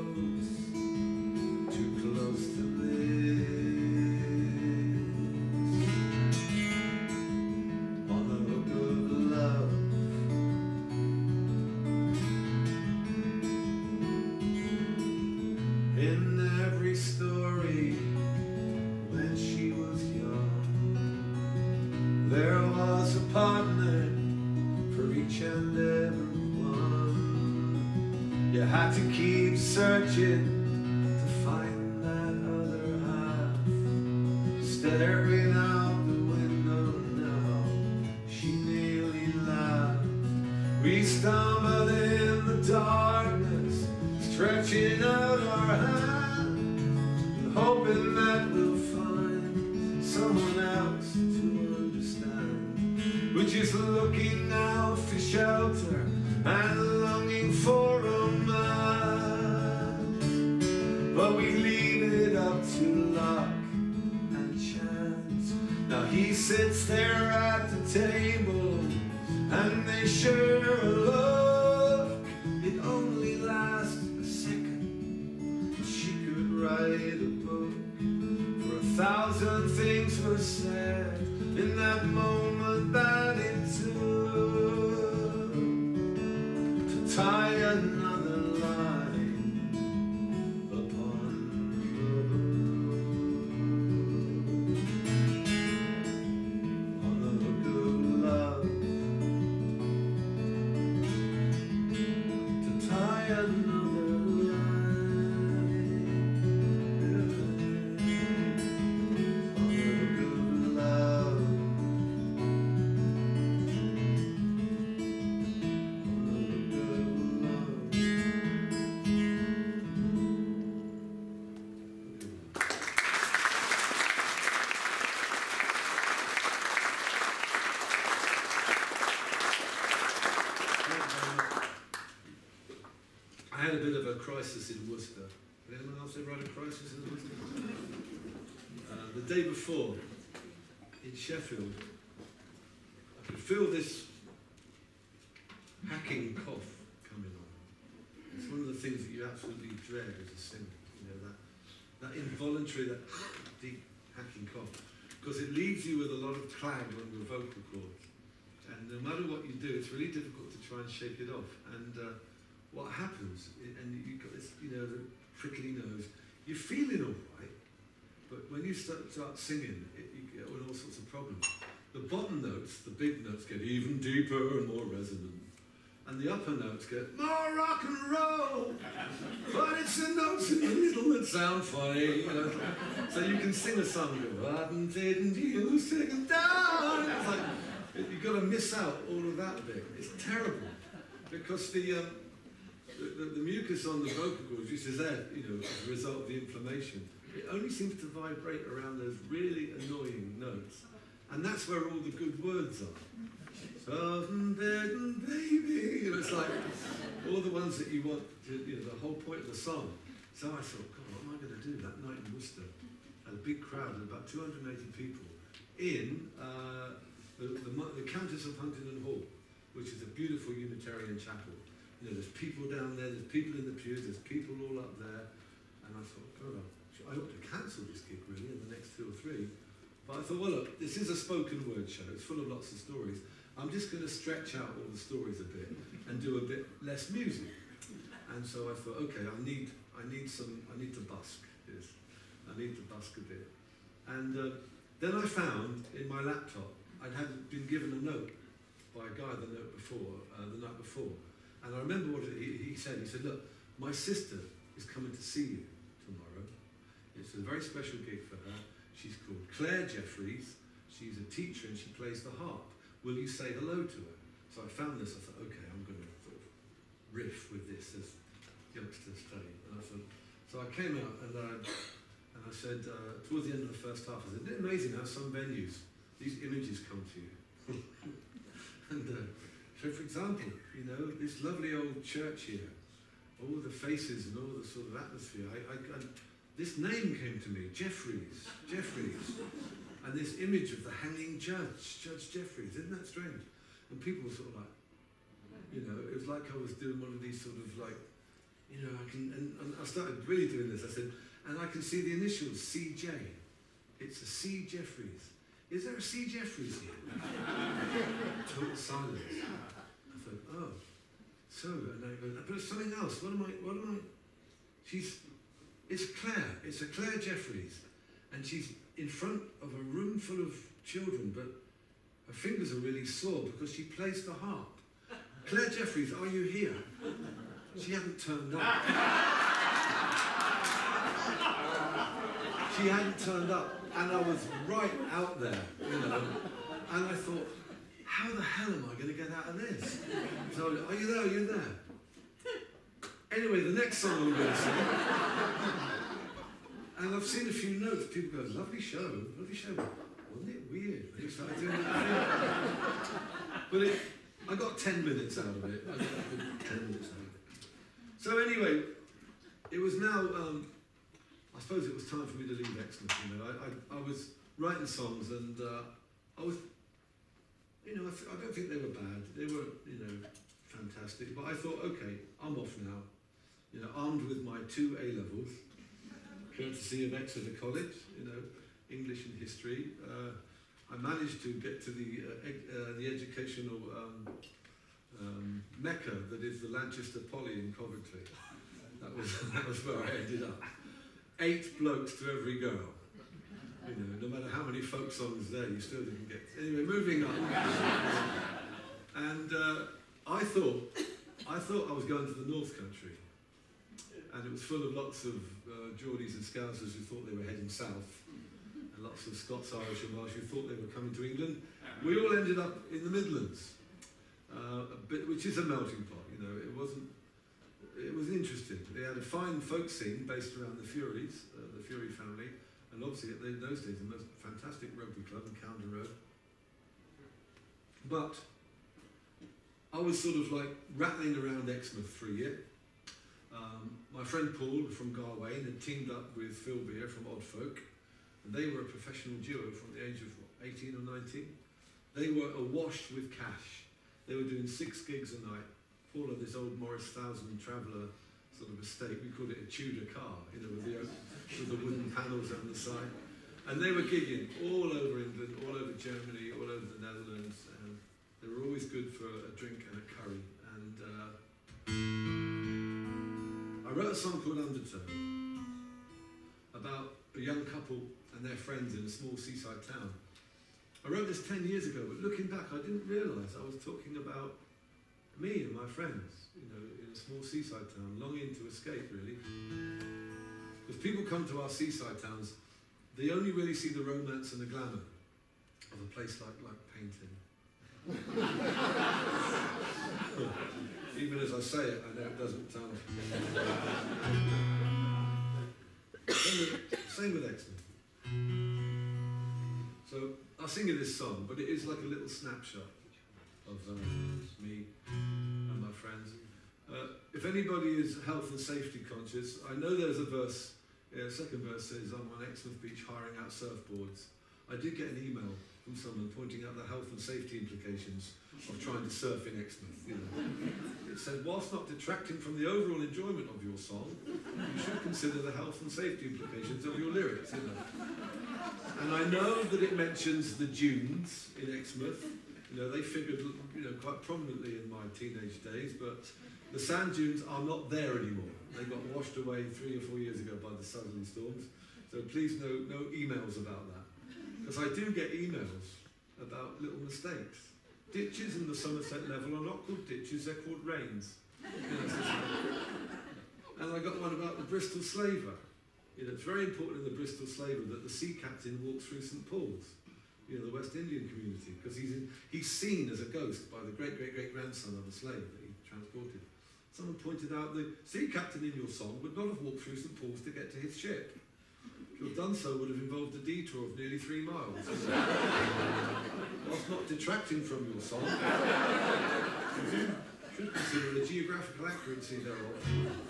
close to this. On the hook of love. In every story, when she was young, there was a partner for each and every one. You had to keep searching to find that other half. Staring out the window now, she nearly laughed. We stumbled in the darkness, stretching out our hands, hoping that we'll find someone else to understand. We're just looking out for shelter and longing for romance, but we leave it up to luck and chance. Now he sits there at the table and they share a love. It only lasts a second. She could write a book, for 1,000 things were said in that moment that it took to tie another line upon the book. On the hook of love, to tie another line. On the hook of love. I had a bit of a crisis in Worcester. Did anyone else ever had a crisis in Worcester? The day before, in Sheffield, I could feel this hacking cough coming on. It's one of the things that you absolutely dread as a singer, you know, that involuntary, that deep hacking cough, because it leaves you with a lot of clang on your vocal cords. And no matter what you do, it's really difficult to try and shake it off. And what happens, and you've got this, you know, the prickly nose, you're feeling all right, but when you start singing, you get all sorts of problems. The bottom notes, the big notes, get even deeper and more resonant. And the upper notes get more rock and roll, but it's the notes in the middle that sound funny, you know. So you can sing a song and go, "What didn't you sing down?" It's like, you've got to miss out all of that bit. It's terrible, because the mucus on the vocal cords, which is there, you know, as a result of the inflammation, it only seems to vibrate around those really annoying notes. And that's where all the good words are. Soft bed and baby, you know, it's like all the ones that you want to, you know, the whole point of the song. So I thought, God, what am I going to do that night in Worcester? Had a big crowd of about 280 people in the Countess of Huntingdon Hall, which is a beautiful Unitarian chapel. You know, there's people down there, there's people in the pews, there's people all up there. And I thought, God, I ought to cancel this gig really in the next 2 or 3. But I thought, well, look, this is a spoken word show. It's full of lots of stories. I'm just going to stretch out all the stories a bit and do a bit less music. And so I thought, okay, I need to busk this. I need to busk a bit. And then I found in my laptop, I'd been given a note by a guy the night before. And I remember what he said. He said, look, my sister is coming to see you tomorrow. It's a very special gig for her. She's called Claire Jeffries. She's a teacher and she plays the harp. Will you say hello to her? So I found this. I thought, okay, I'm going to sort of riff with this as youngsters study. And I thought, so I came out and I said, towards the end of the first half, I said, isn't it amazing how some venues, these images come to you? And so, for example, you know, this lovely old church here, all the faces and all the sort of atmosphere. This name came to me, Jeffries. And this image of the hanging judge, Judge Jeffries. Isn't that strange? And people were sort of like, you know, it was like I was doing one of these sort of like, you know, and I started really doing this. I said, and I can see the initials, CJ. It's a C. Jeffries. Is there a C. Jeffries here? Total silence. I thought, oh. So, and I go, but it's something else. What am I? It's Claire. It's a Claire Jeffries. And she's in front of a room full of children, but her fingers are really sore because she plays the harp. Claire Jeffries, are you here? She hadn't turned up. She hadn't turned up, and I was right out there, you know. And I thought, how the hell am I going to get out of this? So, are you there? Anyway, the next song I'm going to sing, and I've seen a few notes, people go, lovely show. Wasn't it weird? They started doing that thing. But I got 10 minutes out of it. I got a good 10 minutes out of it. So anyway, it was now, I suppose it was time for me to leave Exmouth. You know, I was writing songs, and I was, you know, I don't think they were bad. They were, you know, fantastic. But I thought, okay, I'm off now. You know, armed with my 2 A-levels, courtesy of Exeter College, you know, English and history. I managed to get to the educational mecca that is the Lanchester Poly in Coventry. That was where I ended up. 8 blokes to every girl. You know, no matter how many folk songs there, you still didn't get. Anyway, moving on. And I thought I was going to the North Country, and it was full of lots of Geordies and Scousers who thought they were heading south, and lots of Scots, Irish and Welsh who thought they were coming to England. We all ended up in the Midlands, which is a melting pot. You know, it was interesting. They had a fine folk scene based around the Furies, the Fury family, and obviously in those days the most fantastic rugby club in Camden Road. But I was sort of like rattling around Exmouth for a year. My friend Paul from Garwain had teamed up with Phil Beer from Odd Folk, and they were a professional duo from the age of 18 or 19. They were awash with cash. They were doing 6 gigs a night, all of this old Morris 1000 Traveller sort of estate. We called it a Tudor car, you know, with the wooden panels on the side. And they were gigging all over England, all over Germany, all over the Netherlands, and they were always good for a drink and a curry. And I wrote a song called Undertow about a young couple and their friends in a small seaside town. I wrote this 10 years ago, but looking back, I didn't realise I was talking about me and my friends, you know, in a small seaside town, longing to escape, really. Because people come to our seaside towns, they only really see the romance and the glamour of a place like Painting. Even as I say it, I know it doesn't sound. Same with Exmouth. So I'll sing you this song, but it is like a little snapshot of me and my friends. If anybody is health and safety conscious, I know there's a verse, second verse says, I'm on Exmouth Beach hiring out surfboards. I did get an email from someone pointing out the health and safety implications of trying to surf in Exmouth. You know. It said, whilst not detracting from the overall enjoyment of your song, you should consider the health and safety implications of your lyrics. You know. And I know that it mentions the dunes in Exmouth. You know, they figured, you know, quite prominently in my teenage days, but the sand dunes are not there anymore. They got washed away 3 or 4 years ago by the southerly storms. So please no emails about that. Because I do get emails about little mistakes. Ditches in the Somerset level are not called ditches, they're called rains. You know, and I got one about the Bristol slaver. You know, it's very important in the Bristol slaver that the sea captain walks through St Paul's, you know, the West Indian community, because he's seen as a ghost by the great-great-great-grandson of a slave that he transported. Someone pointed out the sea captain in your song would not have walked through St Paul's to get to his ship. To have done so would have involved a detour of nearly 3 miles. Whilst not detracting from your song, you should consider the geographical accuracy thereof.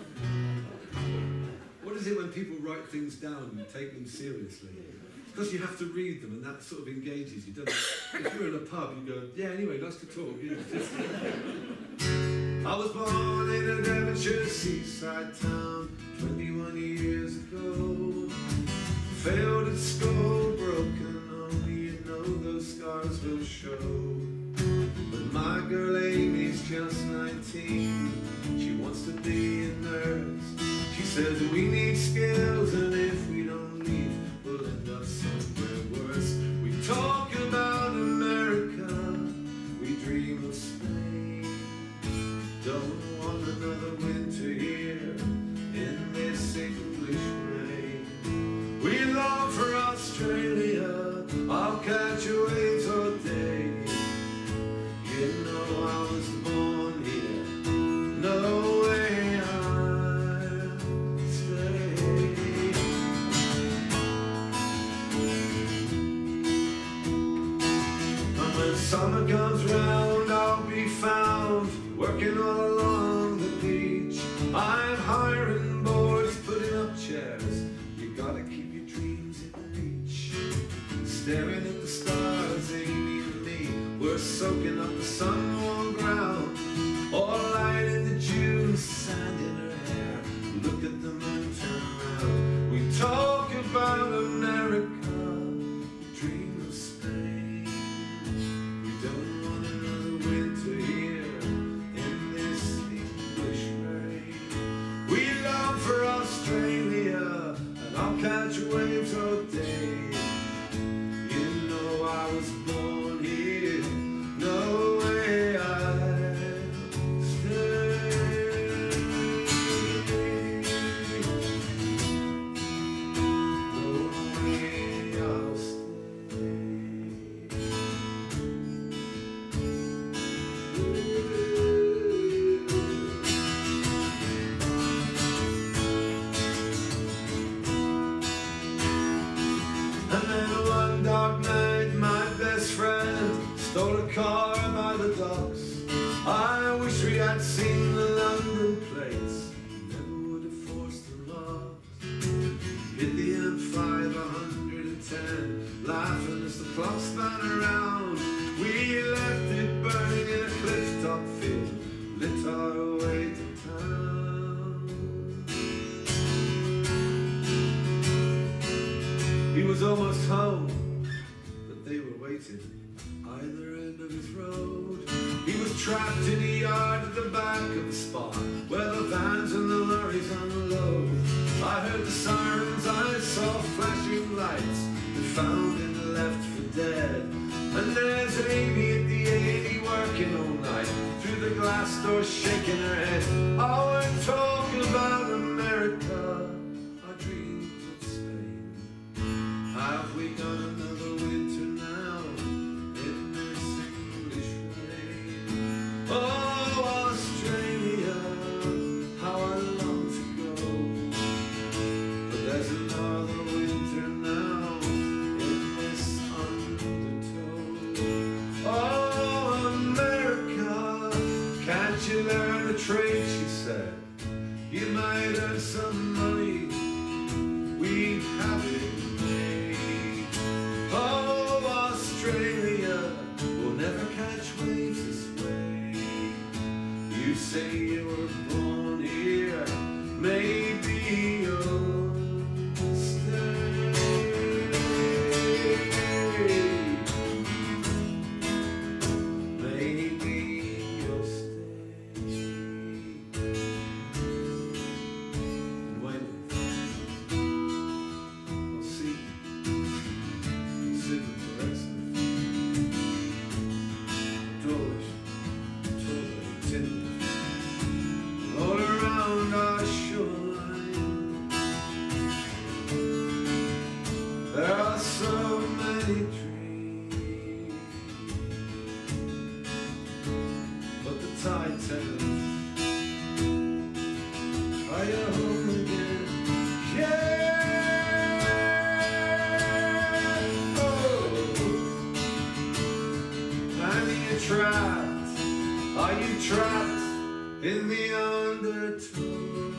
What is it when people write things down and take them seriously? It's because you have to read them, and that sort of engages you, doesn't it? If you're in a pub, you go, yeah, anyway, nice to talk. You know, I was born in a Devonshire seaside town 21 years ago. Failed at school, broken, only you know those scars will show. But my girl Amy's just 19, she wants to be a nurse. She says we need skills, and if we don't leave, we'll end up somewhere worse. We talk about America, we dream of Spain. Don't want another winter here in this English rain. We long for Australia, I'll catch a waves all day. You know I was born here, no way I working all along the beach. I'm hiring boards, putting up chairs. You gotta keep your dreams in reach. Staring at the stars, Amy and me, we're soaking up the sun-warm ground. All light in the June, sand in her hair. Look at the moon turn around. We talk about America, dream of Spain. We don't want another winter here in this English rain. We long for Australia, and I'll catch waves all day. You know I was born here, no way I'll stay. No way I'll stay. And then one dark night, my best friend stole a car by the docks. I wish we had seen the London plates. Never would have forced the loss. Hit the M5 110, laughing as the clock spun around. We left it burning in a cliff-top field, lit our way to town. He was almost home, but they were waiting either end of his road. He was trapped in a yard at the back of the spot, where the vans and the lorries unload. I heard the sirens, I saw flashing lights. They found him left for dead. And there's Amy at the 80 working all night, through the glass door shaking her head. Oh, we're talking about America, our dreams of Spain. Have we got another winter now in this English rain? Oh, Australia, how I long to go. But there's another winter now in this undertow. Oh, America, can't you learn a trade, she said. You might earn some money, we'd have it made. Oh, Australia, we'll never catch waves this way. You say you were born here, maybe you'll stay. Maybe you'll stay. And when I'll see Sydney for Exmouth, Dawlish, Torquay, Teignmouth, all around our shoreline. There are so many dreams, but the tide turns. Are you home again? Yeah! Oh! And you're trapped. Are you trapped in the undertow?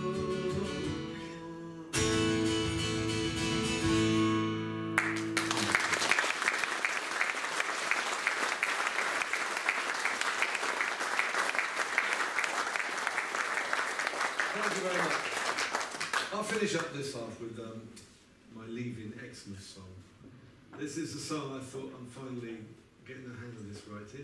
Thank you very much. I'll finish up this half with my Leaving Exmouth song. This is a song I thought I'm finally getting the hang of this writing.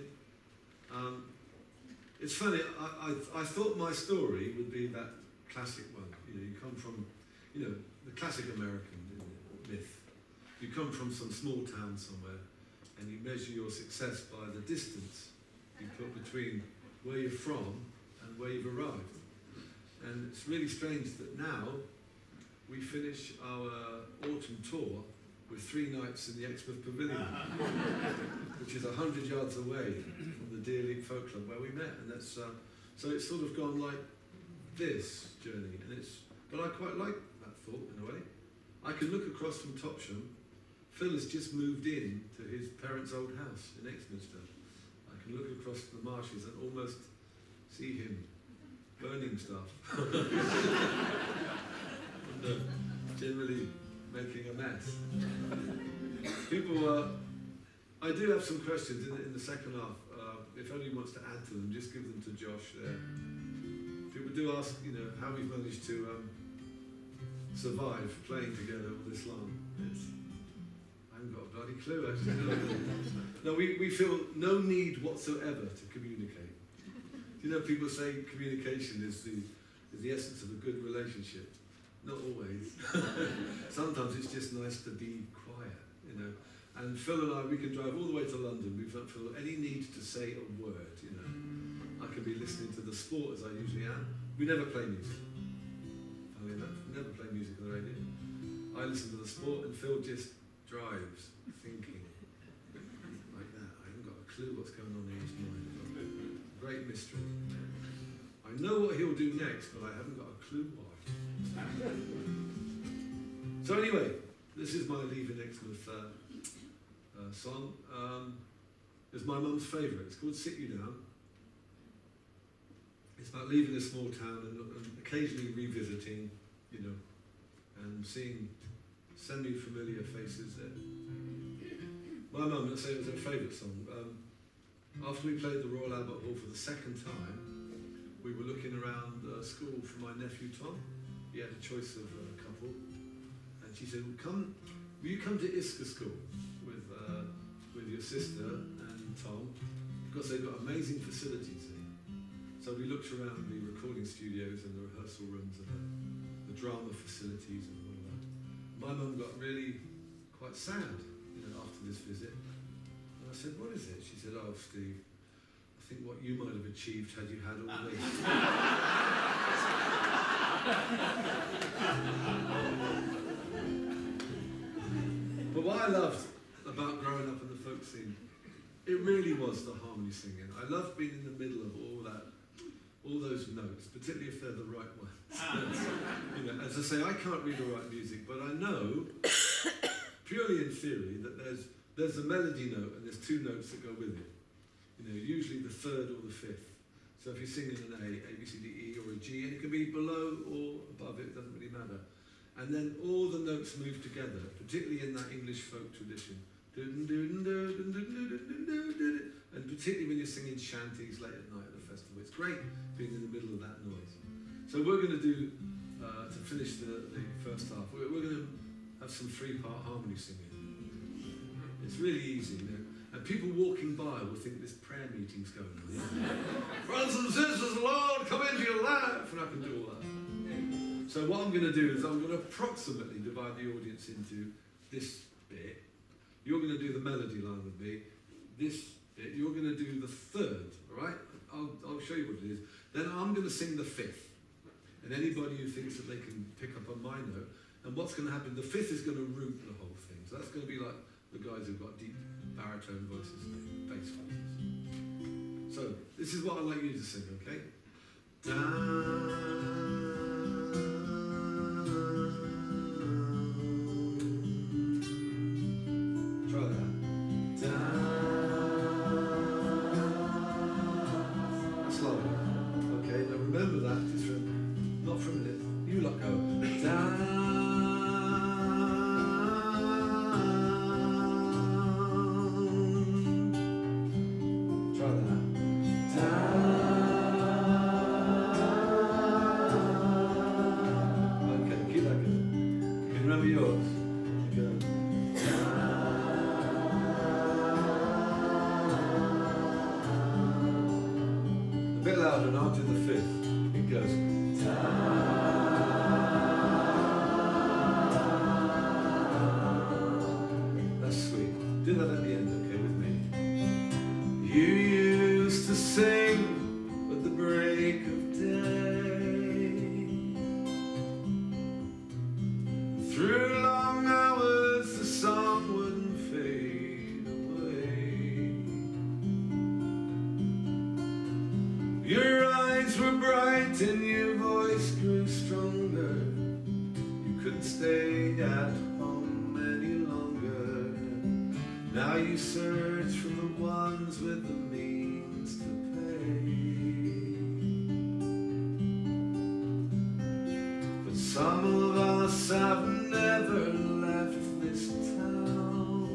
It's funny, I thought my story would be that classic one. You come from, the classic American myth. You come from some small town somewhere and you measure your success by the distance you put between where you're from and where you've arrived. And it's really strange that now we finish our autumn tour with 3 nights in the Exmouth Pavilion, which is 100 yards away from the Deer League Folk Club where we met. And that's so it's sort of gone like this journey. But I quite like that thought in a way. I can look across from Topsham. Phil has just moved in to his parents' old house in Exminster. I can look across the marshes and almost see him burning stuff. And generally making a mess. People, I do have some questions in the second half. If anyone wants to add to them, just give them to Josh there. People do ask, you know, how we've managed to survive playing together all this long. I haven't got a bloody clue, actually. No, we feel no need whatsoever to communicate. You know, people say communication is the essence of a good relationship. Not always. Sometimes it's just nice to be quiet, you know. And Phil and I, we can drive all the way to London. We don't feel any need to say a word, you know. I can be listening to the sport as I usually am. We never play music. Funny enough, we never play music on the radio. I listen to the sport and Phil just drives, thinking like that. I haven't got a clue what's going on in his mind. Great mystery. I know what he'll do next, but I haven't got a clue why. So anyway, this is my Leaving Exmouth song. It's my mum's favourite. It's called Sit You Down. It's about leaving a small town and occasionally revisiting, you know, and seeing semi-familiar faces there. My mum, let's say it was her favourite song. After we played the Royal Albert Hall for the second time, we were looking around school for my nephew Tom. He had a choice of a couple, and she said, will you come to ISCA school with your sister and Tom, because they've got amazing facilities here. So we looked around the recording studios and the rehearsal rooms and the drama facilities and all that. My mum got really quite sad, you know, after this visit. And I said, what is it? She said, oh, Steve, I think what you might have achieved had you had all this. But what I loved about growing up in the folk scene, it really was the harmony singing. I loved being in the middle of all those notes, particularly if they're the right ones. You know, as I say, I can't read or write music, but I know, purely in theory, that there's a melody note and there's two notes that go with it. You know, usually the third or the fifth. So if you're singing an A, B, C, D, E, or a G, and it can be below or above it doesn't really matter. And then all the notes move together, particularly in that English folk tradition. And particularly when you're singing shanties late at night at a festival. It's great being in the middle of that noise. So we're going to do, to finish the first half, we're going to have some three-part harmony singing. It's really easy, you know. And people walking by will think this prayer meeting's going on. Yeah? Brothers and sisters, Lord, come into your life, and I can do all that. So what I'm going to do is I'm going to approximately divide the audience into this bit. You're going to do the melody line with me. This bit, you're going to do the third, all right? I'll show you what it is. Then I'm going to sing the fifth. And anybody who thinks that they can pick up on my note, and what's going to happen, the fifth is going to root the whole thing. So that's going to be like the guys who've got deep baritone voices and bass voices. So this is what I'd like you to sing, okay? Try that. That's slow. Okay, now remember that, just from, not from this. You lot go. Try that. Okay, keep that going. Can you remember yours? Go. A bit louder and I'll do the fifth. It goes. That's sweet. Do that at the end, okay, with me. You used to sing at the break of day, through long hours the song wouldn't fade away. Your eyes were bright and your voice grew stronger. You couldn't stay at home any longer. Now you search for the ones with the means to pay. Some of us have never left this town.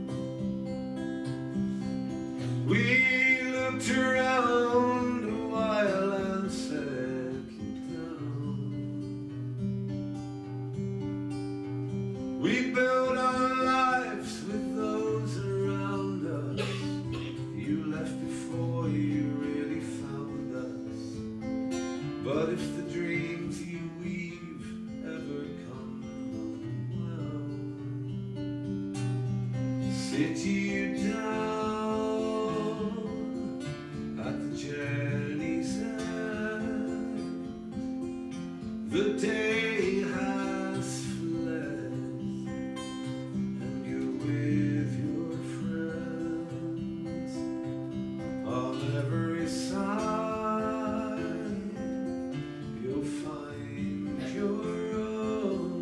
We looked around a while and settled down. We built our lives with those around us. You left before you really found us. But if the dreams you weave ever come unwound, sit you down at the journey's end. The day has fled, and you're with your friends on every side. You'll find your own.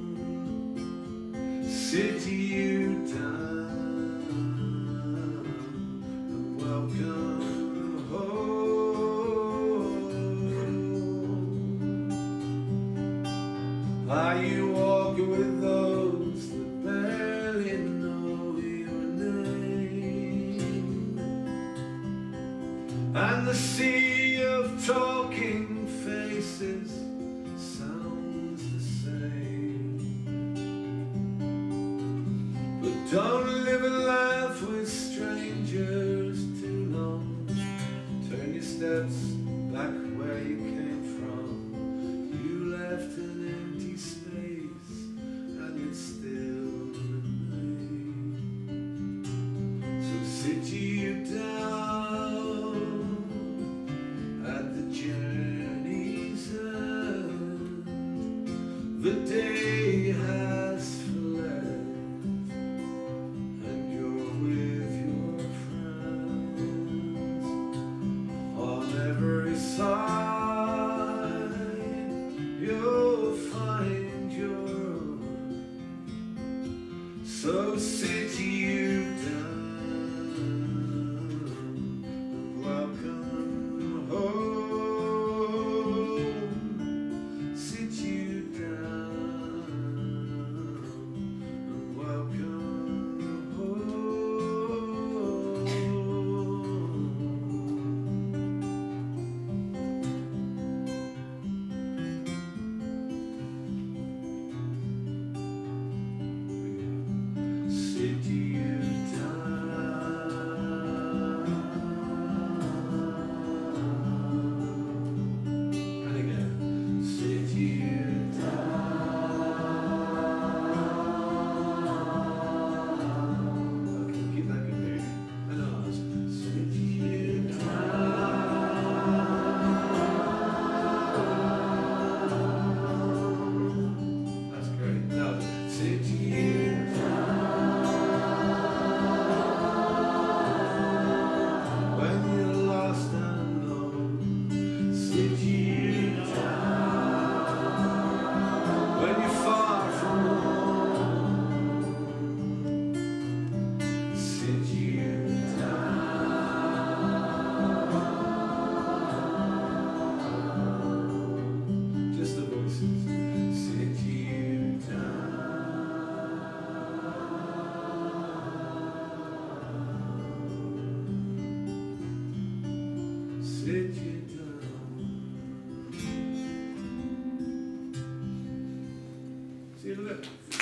Sit you down and welcome home. Are you walking with those that barely know your name? And the sea of talking faces sounds the same. But don't live and laugh with strangers too long. Turn your steps back where you came from. You left an empty space and it still remains. So sit you down at the journey's end. The day has fled, and you're with your friends on every side. You'll find your own. So sit you down and welcome home. Sit you down and welcome home. Sit you down. And again. Sit you down. Okay, keep that good there. And ours. Sit you down. That's great. Now, sit you when you're lost and alone. Sit you down when you're far from home. Sit you down. Just the voices. Sit you down. Sit you down. See you in a bit.